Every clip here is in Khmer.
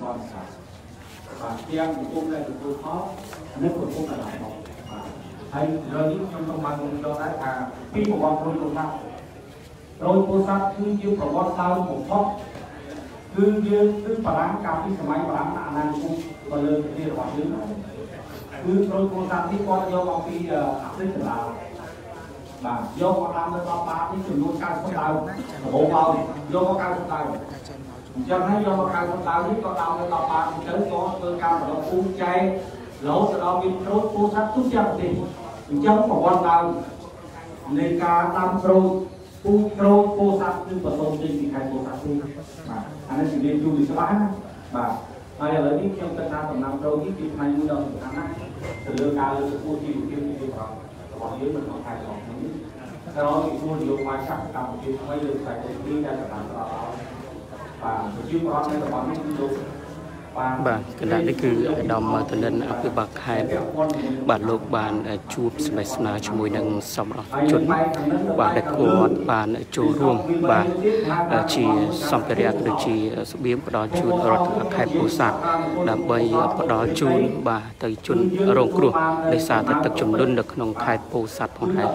con và em thì cũng đây là tôi khó nước của cũng là lại hay rồi những trong bằng cho đấy là khi một con rồi cô sát cứ như của con sao một thoát cứ phải làm cà phê máy và làm ăn ăn cũng và lên cái điều hòa thứ cứ rồi cô sát thì con do cà phê rất là và do con làm nó to ba cái trường nuôi cao số đào bộ vào do có cao số đào cho thấy do có cao số đào thì có đào nó to ba thì tới có cơ cao và nó phun chay lỗ từ đó bên rốt cô sát chút chân thì chân của con đào nên cá tam rồi cô sát như và tôn trên thì hai cô sát đi mà anh ấy chỉ nên chú ý số bán và hay là lấy những trong tân tầm năm rồi những hai mươi đồng của tháng từ lương cao lên cô chịu kiếm như vậy còn dưới mình không thay đổi sau đó thì mua nhiều ngoài sắc cầm thì mới được phải đi ra các bạn và chưa có nên là bọn mình dùng បាទកណ្ដាលនេះគឺអាដាមតនិនអភិបាលខេត្តបាទលោកបានជួបស្បែកស្នាជាមួយនឹងសមរជនបាទដែលគាត់បានចូលរួមបាទជាសម្ភារៈដូចជាស្បៀងផ្ដល់ជូនរដ្ឋបាលខេត្តពោធិ៍សាត់ដើម្បីផ្ដល់ជូនបាទទៅជនរងគ្រោះដោយសារតែទឹកជំនន់នៅក្នុងខេត្តពោធិ៍សាត់ផងដែរ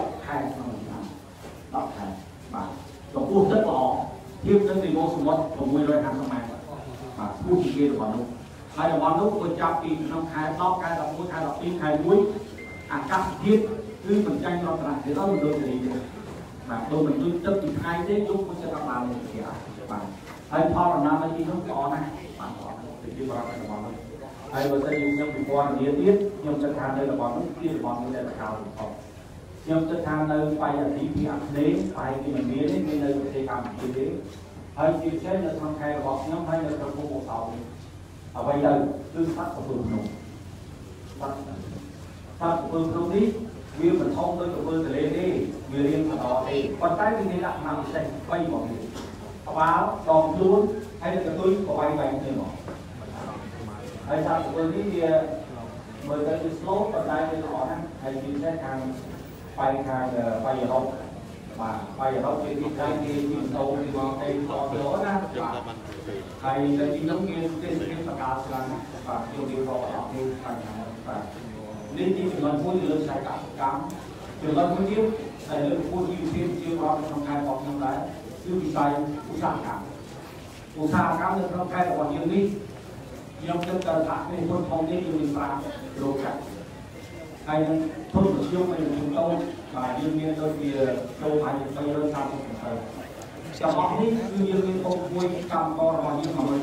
ចំពោះទឹកល្អភាពទឹកពីមកសមុទ្រ650ម៉ែត្របាទพูดពីគេរបស់នោះហើយរបស់នោះក៏ចាប់ពីក្នុងខែ10ខែ11ខែ12ខែ1អាកាសធាតុគឺបញ្ចេញរតនធាតុដល់ដូចនេះបាទដូចមិនដូចទឹកពីថ្ងៃទេយកមកចិត្តបានទេបាទហើយផលដំណាំទីនោះល្អណាស់បាទល្អទៅជាបរិបទរបស់នោះហើយបើសិនយើងពិព័រណ៍ទៀតខ្ញុំគិតថានៅរបស់នោះជារបស់មួយដែលកោតបំផុតខ្ញុំគិតថានៅបៃអាស៊ីពីអាគ្នេយ៍បៃពីមិនមានទេមាននៅប្រទេសកម្ពុជាទេហើយជាពិសេសនៅក្នុងខេត្តរបស់ខ្ញុំហើយនៅក្នុងភូមិបោកអ្វីទៅគឺសត្វកំពើភ្នំសត្វកំពើភ្នំនេះវាមិនធំដូចកំពើទន្លេទេវារៀងបន្តទេប៉ុន្តែវាមានលក្ខណៈពិសេស3មកនេះក្បាលដងខ្លួនហើយនៅកន្ទុយក៏វាយគ្នាមកហើយសត្វកំពើនេះវាមើលទៅវាស្លូតប៉ុន្តែវាល្អណាស់ហើយជាពិសេសខាងបៃអឺរ៉ុបបាទបៃអឺរ៉ុបជាទីក្រុងគេទីដូរទីមកទៅតទៅណាហើយនៅទីនោះមានទេសភាពសកាលច្រើនបាទខ្ញុំនិយាយដល់អស់នេះបញ្ហាបាទនេះទីចំណុចមួយលើខ្សែកសិកម្មចំណុចមួយទៀតដែលលើកពួតជីវភាពជាប្រវត្តិក្នុងខេត្តរបស់ខ្ញុំដែរគឺវិស័យឧស្សាហកម្មនៅក្នុងខេត្តរបស់យើងនេះខ្ញុំគិតថាសហគ្រាសធុនធំនេះយើងមាន5រោងចក្រហើយនឹងធុនមធ្យមហើយនឹងធុនតូចបាទយើងមានដូចជាចូលហើយ330%ចំអស់នេះគឺយើងមានពុកមួយកម្មកររបស់យើង10000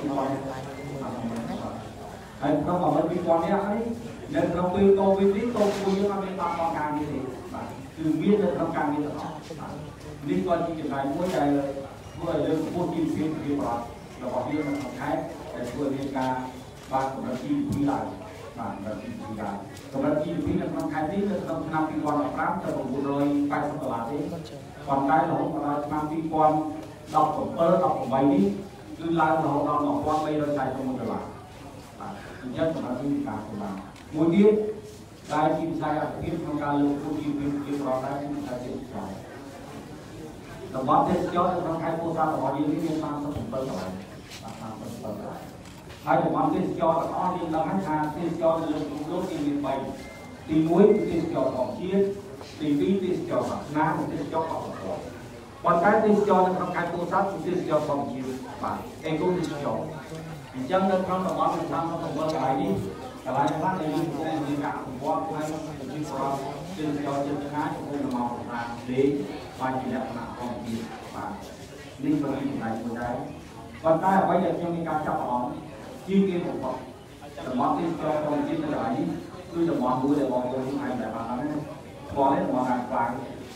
ហើយក្នុង10000នេះហើយនៅក្នុងពេលកូវីដនេះកូនមួយយើងអត់មានបាត់បង់ការងារទេបាទគឺមាននៅក្នុងការងារទាំងអស់នេះក៏ជាចំណែកមួយដែលធ្វើឲ្យលើកពុះជីវភាពរបស់យើងនៅក្នុងខេត្តដែលធ្វើឲ្យមានការបានកម្រិត GDP ឡើងបាទកម្រិត GDP ឡើងកម្រិត GDP នៅក្នុងខេត្តនេះនៅក្នុងឆ្នាំ2015ទៅ$980ទេប៉ុន្តែរហូតដល់ឆ្នាំ2017 18នេះគឺឡើងរហូតដល់$1341បាទអញ្ចឹងសម្រាប់វិការសម្រាប់មួយទៀតដែលជាវិស័យអភិភាពក្នុងការលើកកម្ពស់ជីវភាពជាប្រព័ន្ធគឺវិស័យទេសចរណ៍តំបន់ទេសចរណ៍នៅក្នុងខេត្តពោធិ៍សាត់របស់យើងនេះមាន37កន្លែងបាទ37កន្លែងហើយតំបន់ទេសចរណ៍ទាំងអស់យើងដឹងថាទេសចរណ៍នៅលើពិភពលោកមាន3ទី1គឺទេសចរណ៍ធម្មជាតិទី2ទេសចរណ៍សាសនានិងទេសចរណ៍អបអរប៉ុន្តែទេសចរណ៍នៅក្នុងខេត្តពោធិ៍សាត់គឺទេសចរណ៍ធម្មជាតិបាទអេកូទេសចរណ៍អញ្ចឹងនៅក្នុងតំបន់37កន្លែងនេះកន្លែងខ្លះដែលយើងគួរមានការអភិវឌ្ឍហើយប្រជាពលរដ្ឋទេសចរណ៍ចិត្តឆ្ងាយគួរមកសម្រាប់លេងបានជាលក្ខណៈធម្មជាតិបាទនេះក៏ជាចំណែកមួយដែរប៉ុន្តែអ្វីដែលខ្ញុំមានការចាប់អារម្មណ៍ជាងគេបំផុតតំបន់ទេសចរណ៍ធម្មជាតិនៅកន្លែងនេះគឺតំបន់មួយដែលបងប្អូនខ្ញុំអាចដែលបានហ្នឹងស្គាល់ទេតំបន់ខាងខ្លាំង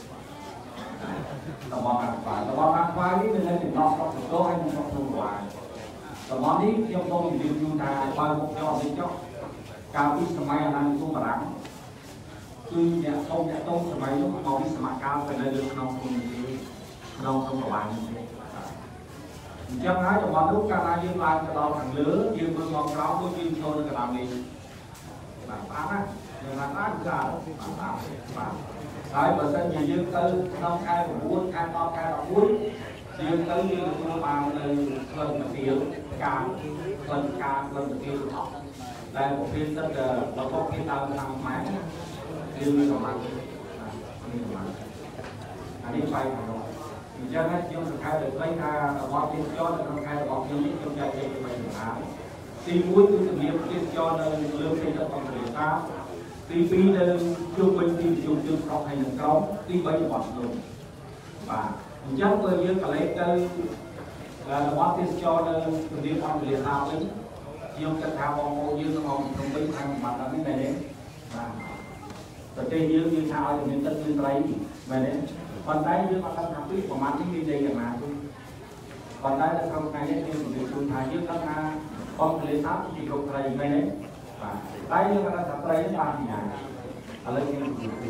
តំបន់ខាងខ្លាំងនេះមាននៅចំណុចស្រុកសកលហើយនិងស្រុកព្រំប្រវែងតំបន់នេះខ្ញុំសូមជម្រាបជូនថាបើមុខចោលនេះចុះកាលពីសម័យអាណានិគមបារាំងគឺអ្នកតូចសម័យនោះមកពីសម័យកាលទៅនៅលើក្នុងភូមិក្នុងប្រវែងនេះអញ្ចឹងហើយតំបន់នោះកាលណាយើងឡើងទៅដល់ខាងលើយើងមើលមកក្រោមដូចយើងចូលនៅកណ្ដាលនេះបាទបានណាយើងឡើងបានគឺបាទហើយបើសិនជាយើងទៅក្នុងខែ9ខែ10ខែ11 យើងទៅយើងទទួលបាននៅក្លិនកាទៀវការក្លិនកាទៀវទាំងអស់ដែលប្រភេទទឹករបស់គេដើមខាងខ្មែរគឺមានកម្លាំងអានេះបាយของเราអញ្ចឹងហើយខ្ញុំសង្ខេបដោយខ្លីថារបស់ទេសចរនៅក្នុងខេត្តរបស់ខ្ញុំនេះខ្ញុំចែកចេញជា3ដំណាក់ទី1គឺជំនាញទេសចរនៅលើផ្ទៃទឹកបឹងទន្លេសាបទី2នៅជុំវិញទីប្រជុំជើងស្រុកហើយនឹងក្រុងទី3របស់ស្រុកបាទអញ្ចឹងបើយើងកលេសទៅរបស់ទេសចរនៅជំនាញបឹងទន្លេសាបវិញខ្ញុំគិតថាបងប្អូនយើងក្នុងក្នុងវិញខាងបាត់ហ្នឹងដែរទេបាទប្រទេសយើងថាឲ្យជំនាញទឹកមានត្រីមែនទេប៉ុន្តែយើងអត់ដឹងថាពីប្រមាណនេះមានន័យយ៉ាងណាទេប៉ុន្តែនៅក្នុងថ្ងៃនេះខ្ញុំនិយាយជូនថាយើងដឹងថាបឹងទន្លេសាបជាគ្រប់ត្រីមែនទេបាទតែយើងអត់ដឹងថាត្រីនេះបានពីណាឥឡូវខ្ញុំនិយាយ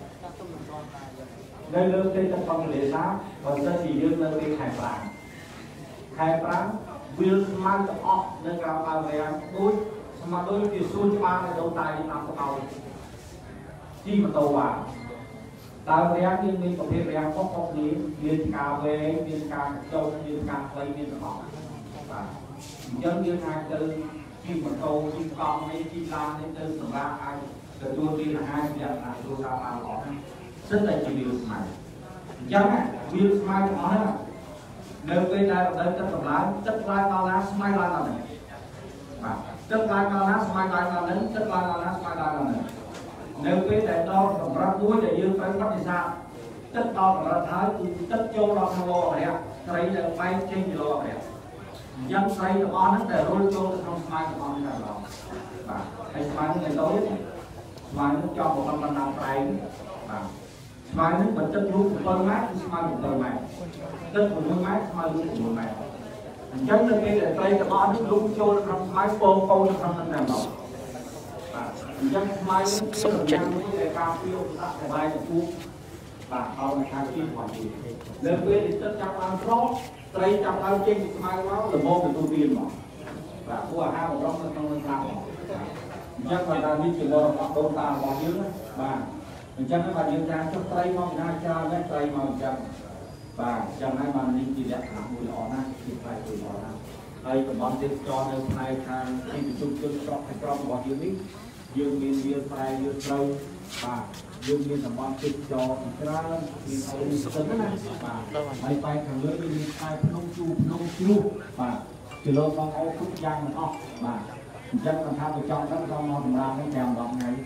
នៅលើផ្ទៃទឹកបឹងទន្លេសាបបើសិនជាយើងនៅពេលខែប្រាំងវាស្មានទាំងអស់នៅក្រៅបាវរាំងដូចស្មើដូចជាសួនច្បារនៅដូនតាតាមស្បោជីម៉ូតូបានដើមរាំងគឺមានប្រភេទរាំងខុសៗគ្នាមានការវែងមានការចុះមានការខ្លីមានទាំងអស់បាទអញ្ចឹងយើងអាចទៅជីម៉ូតូជីកង់នេះជីឡាននេះទៅសម្រាប់អាចទទួលទានអាហារជាអាហារគ្រួសារបានល្អសិនតែជាវាស្មៅអញ្ចឹងវាស្មៅទាំងអស់ហ្នឹងនៅពេលដែលរដូវទឹកសម្លាញ់ទឹកឡើងដល់ណាស្មៅឡើងដល់ហ្នឹងបាទទឹកឡើងដល់ណាស្មៅឡើងដល់ហ្នឹងទឹកឡើងដល់ណាស្មៅឡើងដល់ហ្នឹងនៅពេលដែលដល់កម្រិតមួយដែលយើងត្រូវបដិសេធទឹកដល់កម្រិតហើយគឺទឹកចូលដល់ក្នុងលោអរិយត្រីដែលបែកចេញពីលោអរិយអញ្ចឹងត្រីទាំងអស់ហ្នឹងដែលរុលចូលទៅក្នុងស្មៅទាំងអស់ហ្នឹងតែម្ដងបាទហើយស្មៅហ្នឹងទៅដូចស្មៅហ្នឹងចង់បំផុតបណ្ដាប្រែងបាទស្មៅហ្នឹងបើទឹករូប7ម៉ែត្រគឺស្មៅ7ម៉ែត្រទឹក6ម៉ែត្រស្មៅ6ម៉ែត្រអញ្ចឹងនៅពេលដែលត្រីទាំងអស់នេះលុបចូលទៅក្នុងស្មៅពងនៅក្នុងហ្នឹងតែម្ដងអញ្ចឹងស្មៅសុំចិត្តដែលការពីឧបសគ្គបាយទៅពុះបាទឲ្យនៅខាងទីរបស់ទីលើពេលដែលទឹកចាប់ឡើងស្រោត្រីចាប់ឡើងចេញពីស្មៅមកល្មមទទួលទានមកបាទពួកអាហារបម្រុងនៅក្នុងនឹងស្លាប់អញ្ចឹងបើថានេះជាមរតកដូនតារបស់យើងបាទអញ្ចឹងបើយើងថាចុះត្រីមកពីណាច្រើនណាស់ត្រីមកអញ្ចឹងបាទអញ្ចឹងហើយបាននេះជាលក្ខណៈមួយល្អណាស់ជាផ្នែកមួយល្អណាស់ហើយតំបន់ទេសចរនៅផ្នែកខាងទីប្រជុំជនស្រុកហើយក្រុមរបស់យើងនេះយើងមានវាលស្រែវាលស្រូវបាទយើងមានតំបន់ទេសចរច្រើនមានអីសិនណាបាទហើយបែរខាងលើយើងមានខ្សែភ្នំជួភ្នំជ្រោះបាទជាលោកបងប្អូនគ្រប់យ៉ាងទាំងអស់បាទអញ្ចឹងគាត់ថាទៅចង់ដឹងដល់មកសម្រាប់នេះ5 10ថ្ងៃ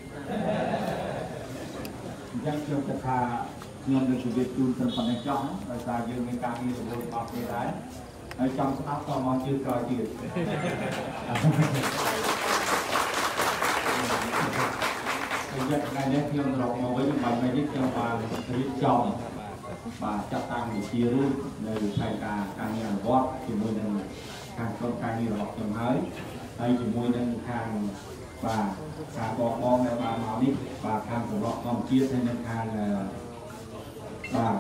អញ្ចឹងខ្ញុំគិតថាខ្ញុំនឹងជម្រាបជូនត្រឹមប៉ុណ្ណេះចោះដោយសារយើងមានការងាររបស់របស់គេដែរហើយចង់ស្ដាប់ក៏មកជឿក្រោយទៀតយ៉ាងថ្ងៃនេះខ្ញុំត្រឡប់មកវិញបាញ់នេះខ្ញុំបានរៀបចំបាទចាត់តាំងវិជារូបនៅផ្នែកការងារអនុវត្តជាមួយនឹងខាងក្រុមការងាររបស់ខ្ញុំហើយជាមួយនឹងខាងបាទខាងបងដែលបានមកនេះបាទខាងសម្រាប់ធម្មជាតិហើយនឹងខាងបាទ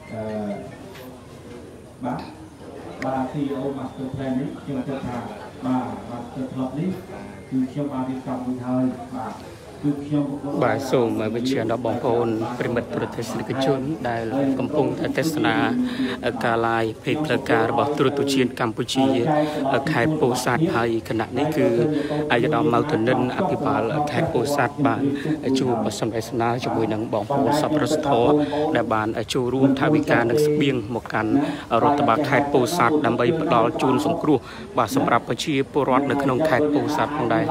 CEO Master Plan នេះខ្ញុំគិតថាបាទ Master Club នេះគឺខ្ញុំបានរៀបចំរួចហើយបាទបាទសូមវិជ្ជាដល់បងប្អូនប្រិមិត្តប្រទេសនិកជនដែលកំពុងតែទស្សនាការ live ពេកផ្លូវការរបស់ទូរទស្សន៍កម្ពុជាខេត្តពោធិ៍សាត់ហើយគណៈនេះគឺអាយដាមម៉ៅធនិនអភិបាលខេត្តពោធិ៍សាត់បានជួបសម្ដែងស្នាជាមួយនឹងបងប្អូនសប្បុរសធម៌ដែលបានចូលរួមថវិកានិងស្បៀងមកកាន់រដ្ឋបាលខេត្តពោធិ៍សាត់ដើម្បីផ្ដល់ជូនសង្គ្រោះបាទសម្រាប់ប្រជាពលរដ្ឋនៅក្នុងខេត្តពោធិ៍សាត់ផងដែរ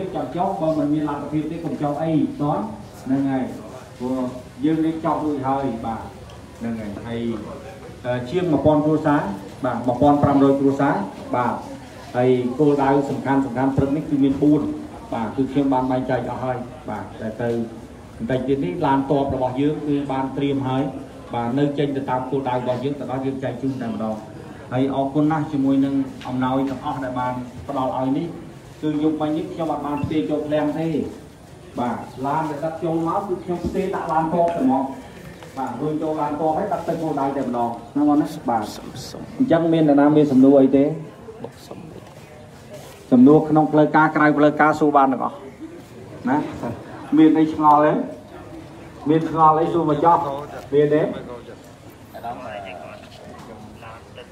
ចង់អីតោះហ្នឹងហើយព្រោះយើងនេះចប់រួចហើយបាទហ្នឹងហើយហើយជាង 1000 គ្រួសារបាទ 1500 គ្រួសារបាទហើយគោលដៅសំខាន់ព្រឹកនេះគឺមាន4បាទគឺខ្ញុំបានបែងចែកអស់ហើយបាទតែទៅបន្តិចទៀតនេះឡានតបរបស់យើងគឺបានត្រៀមហើយបាទនៅចេញទៅតាមគោលដៅរបស់យើងទៅដល់យើងចែកជូនតែម្ដងហើយអរគុណណាស់ជាមួយនឹងអំណោយទាំងអស់ដែលបានផ្ដល់ឲ្យនេះគឺយប់មិញនេះខ្ញុំអត់បានផ្ទេរចូលឃ្លាំងទេបាទឡានដែលដឹកចូលមកគឺខ្ញុំផ្ទេរដាក់ឡានតបទៅមកបាទរួចចូលឡានតបហើយដាក់ទៅគោលដៅតែម្ដងហ្នឹងបងណាបាទអញ្ចឹងមាននរណាមានសំណួរអីទេសំណួរក្នុងផ្លូវការក្រៅផ្លូវការសួរបានទាំងអស់ណាមានអីឆ្ងល់ទេមានឆ្ងល់អីសួរមកចោះមានទេ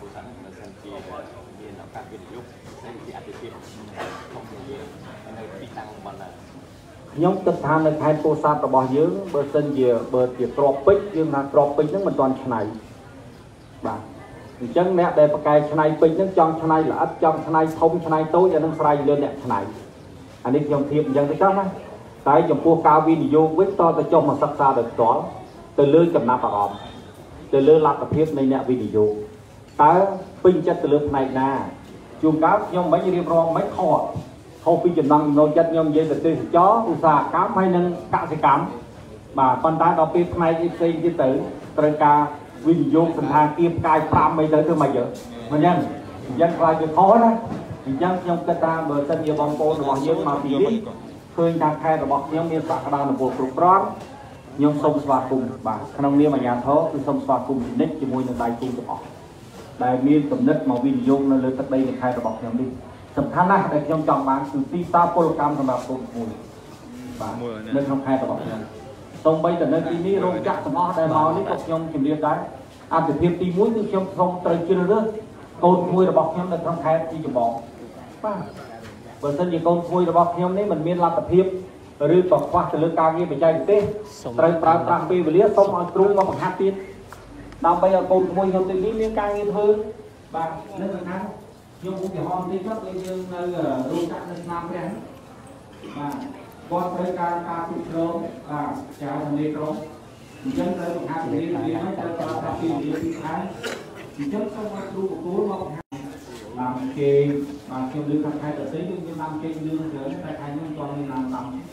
ผู้สันและสันติเรียนเอาการวิทยุในที่อาจจะเปลี่ยนท่องเที่ยวในปีตังวันละยกตัวทางในไทยโพสต์ระบายเยอะเบอร์เซนเยอะเบอร์เยอะกรอบปิดยังหากรอบปิดนั้นมันตอนชนัยบ้างจังเนี่ยได้ประกายชนัยปิดนั้นจองชนัยหลัดจองชนัยทมชนัยโต้ยังนั่งใส่เรื่องเนี่ยชนัยอันนี้ยงเทียมยังได้ก็นะแต่ยงพวกกาวินิโยวิทย์ต่อจะจงมาศึกษาเด็กก่อนแต่เลื่อนกับนาปรอมแต่เลื่อนหลักกับเพียบในเนี่ยวินิโยแต่ปิงจะแต่เลื่อนในนาจูงกับยงไม่เรียบร้อยไม่ทอดเขาพิจารณาโนจัดยงเย็นแต่ตื่นจ้ออุตสาหกรรมให้นั่งกสิกรรมมาตอนท้ายเราเป็นในที่สิ่งที่ตื่นตระการวินิโยสันทางเกียบกายพรำไม่ตื่นขึ้นมาเยอะมันยังกลายเป็นท้อนะยังยงกระตาเบอร์เซนเยบองโปนบอกเยอะมาปีนี้เคยทางใครเราบอกยังมีสักการะบุตรร้อนยังสมสวัสดิ์กุมบ่าขนมเนี้ยมายานท้อคือสมสวัสดิ์กุมนิดจมูกยังได้จริงจะออกได้มีสมนึกมาวินิโยนั่นเลยตัดได้ในใครเราบอกยังดีสำคัญนะแต่ยังจองมาคือตีตาโปรแกรมสำหรับคนมวยบ่าเรื่องทำใครเราบอกยังตรงไปแต่ในที่นี้โรงจักรสมอได้มานี่ก็ยังจิมเรียบได้อาจจะเพียงตีมุ้ยคือยังทรงตรึงกินเรื่องคนมวยเราบอกยังในทำใครที่จะบอกป้าเปิดเส้นยี่คนมวยเราบอกยังนี่มันมีลัทธิเพียบหรือตกว่าจะเลือกการเงี้ยไปใจเต้ตรึงปราบปรามปีไปเลี้ยส่งเอาตรงมาบังคับตีนำไปเอาคนมวยเขาตีนี้เลี้ยงการเงี้ยเพิ่มบ่าเรื่องนั้นยังคงจะห้องที่ก็เป็นยังในรูปจักรในน้ำแดงบอลบริการฝึกโรงจะทำในโรงยังเลยทำในเรียนไม่จะทำที่เรียนที่ท้ายยังต้องมาดูตัวมาlàm kê mà kêu lương thằng hai tờ giấy nhưng làm kê lương rồi tại hai những con làm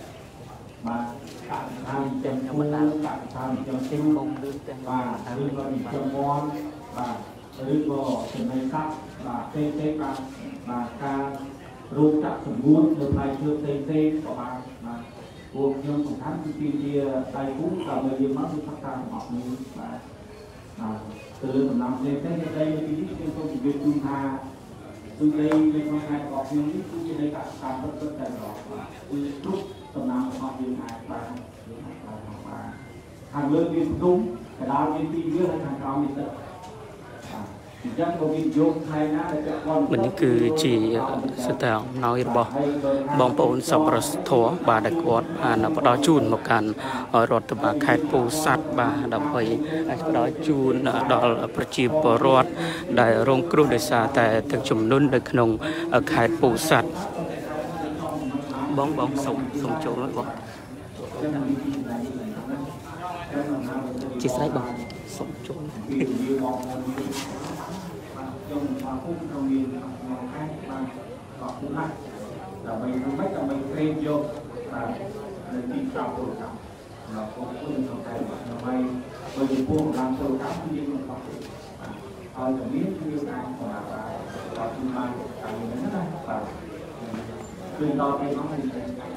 mà cả tham chấm phu cả tham chấm sinh và lương có bị chấm ngon và lương có chấm này sắc và tê tê và ca rung chặt sủng buôn được hai chưa tê tê của bạn mà buộc nhưngของท่านที่ที่ได้คุ้มกับเรื่องมันคือพัฒนาของนี้từ tầm năm lên tới đây thì cái công việc chúng ta từ đây lên trong hai có những cái đây cả sản xuất tất cả đó từ lúc tầm năm họ điều này và hàng lớn viên đúng cái đó viên phi dưới hàng cao viên tận mìnhคือจีสแตลน้อยบอกบองปูนสับประทัวบาดกอดนับดอจูนมากันรถบาไข่ปูสัตบาดับไปดอจูนดอประจีบรถได้โรงครูได้ซาแต่ถึงจุ่มนุ่นได้ขนมไข่ปูสัตบองส่งโจรบอกจีใส่บอกส่งโจร trong mà khung trong miền ngoài hai mà có cũng hay là mình mấy là mình thêm vô là mình đi sau tôi cảm là có những trong thầy là mày bởi vì buông làm tôi cảm như mình có thể thôi là biết như này và chúng ta cảm nhận rất là và khi to cái nó mình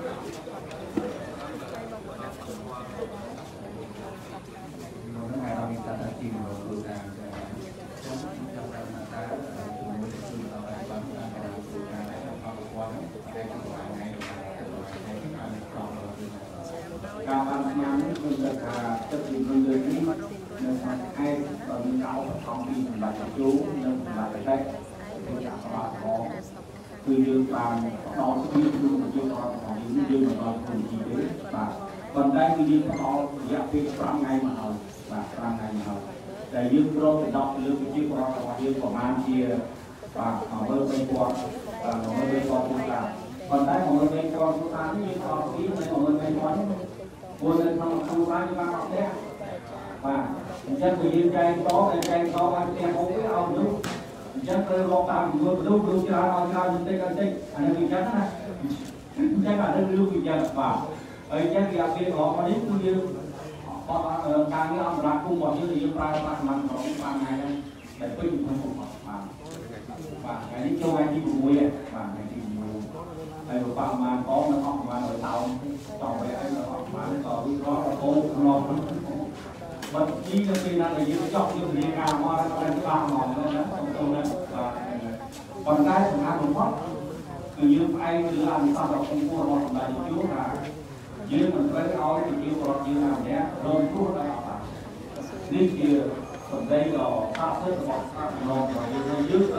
การทำงานนี่คือราคาจะเป็นเงินเดือนนี้นะครับให้ตอนนี้เขาทำปีบัตรจูเงินบัตรได้ตัวอย่างตลาดของคือยืมตามตอนที่ยืมยืมตอนของยืมตอนคนจีนด้วยแบบตอนได้ยืมตอนอยากเป็นครั้งไงมาเอาแบบครั้งไงมาเอาแต่ยืมเราเป็นดอกยืมยืมเราแต่ยืมประมาณเชียร์แบบของเราเป็นตัวของเราเป็นตัวผู้การตอนได้ของเราเป็นตัวผู้การที่ยืมตอนที่ของเราเป็นตัวbuồn lên không phải như ba học thế và dân thìยืนใจโตใจโตวันเดียวเขาไม่เอาดูdânเคยลองตามดูที่ร้านเราชาวdân đâyกันđâyอันนี้dânนะdân cả đâyดูกี่dân và dân thì học viên họ mà đến cũng như họ càng như ông làm cung bọn như là dân prai prai mà họ cũng prai này đây để quyết định không phục và cáiนี้châu anh đi cùng mui và cái gìไอ้พวกมาก้อนมันออกมาโดยเตาต่อไปไอ้เราออกมาต่อวิเคราะห์โอ้รอมันยิ่งจะเป็นอะไรยิ่งชอบยิ่งเรียนการมาแล้วเป็นปลาหมอนเลยนะตรงนั้นตอนได้สำคัญของพ่อคือยืมไอ้หรืออะไรตอนเราคุ้มพูดเราทำได้ยุ่งอะยืมมันไปเอาไอ้ยืมเรายืมอะไรเนี้ยโดนพูดอะไรนี่คือสมได้ก็ภาพเสื้อบอกภาพนอนมาเยอะยืด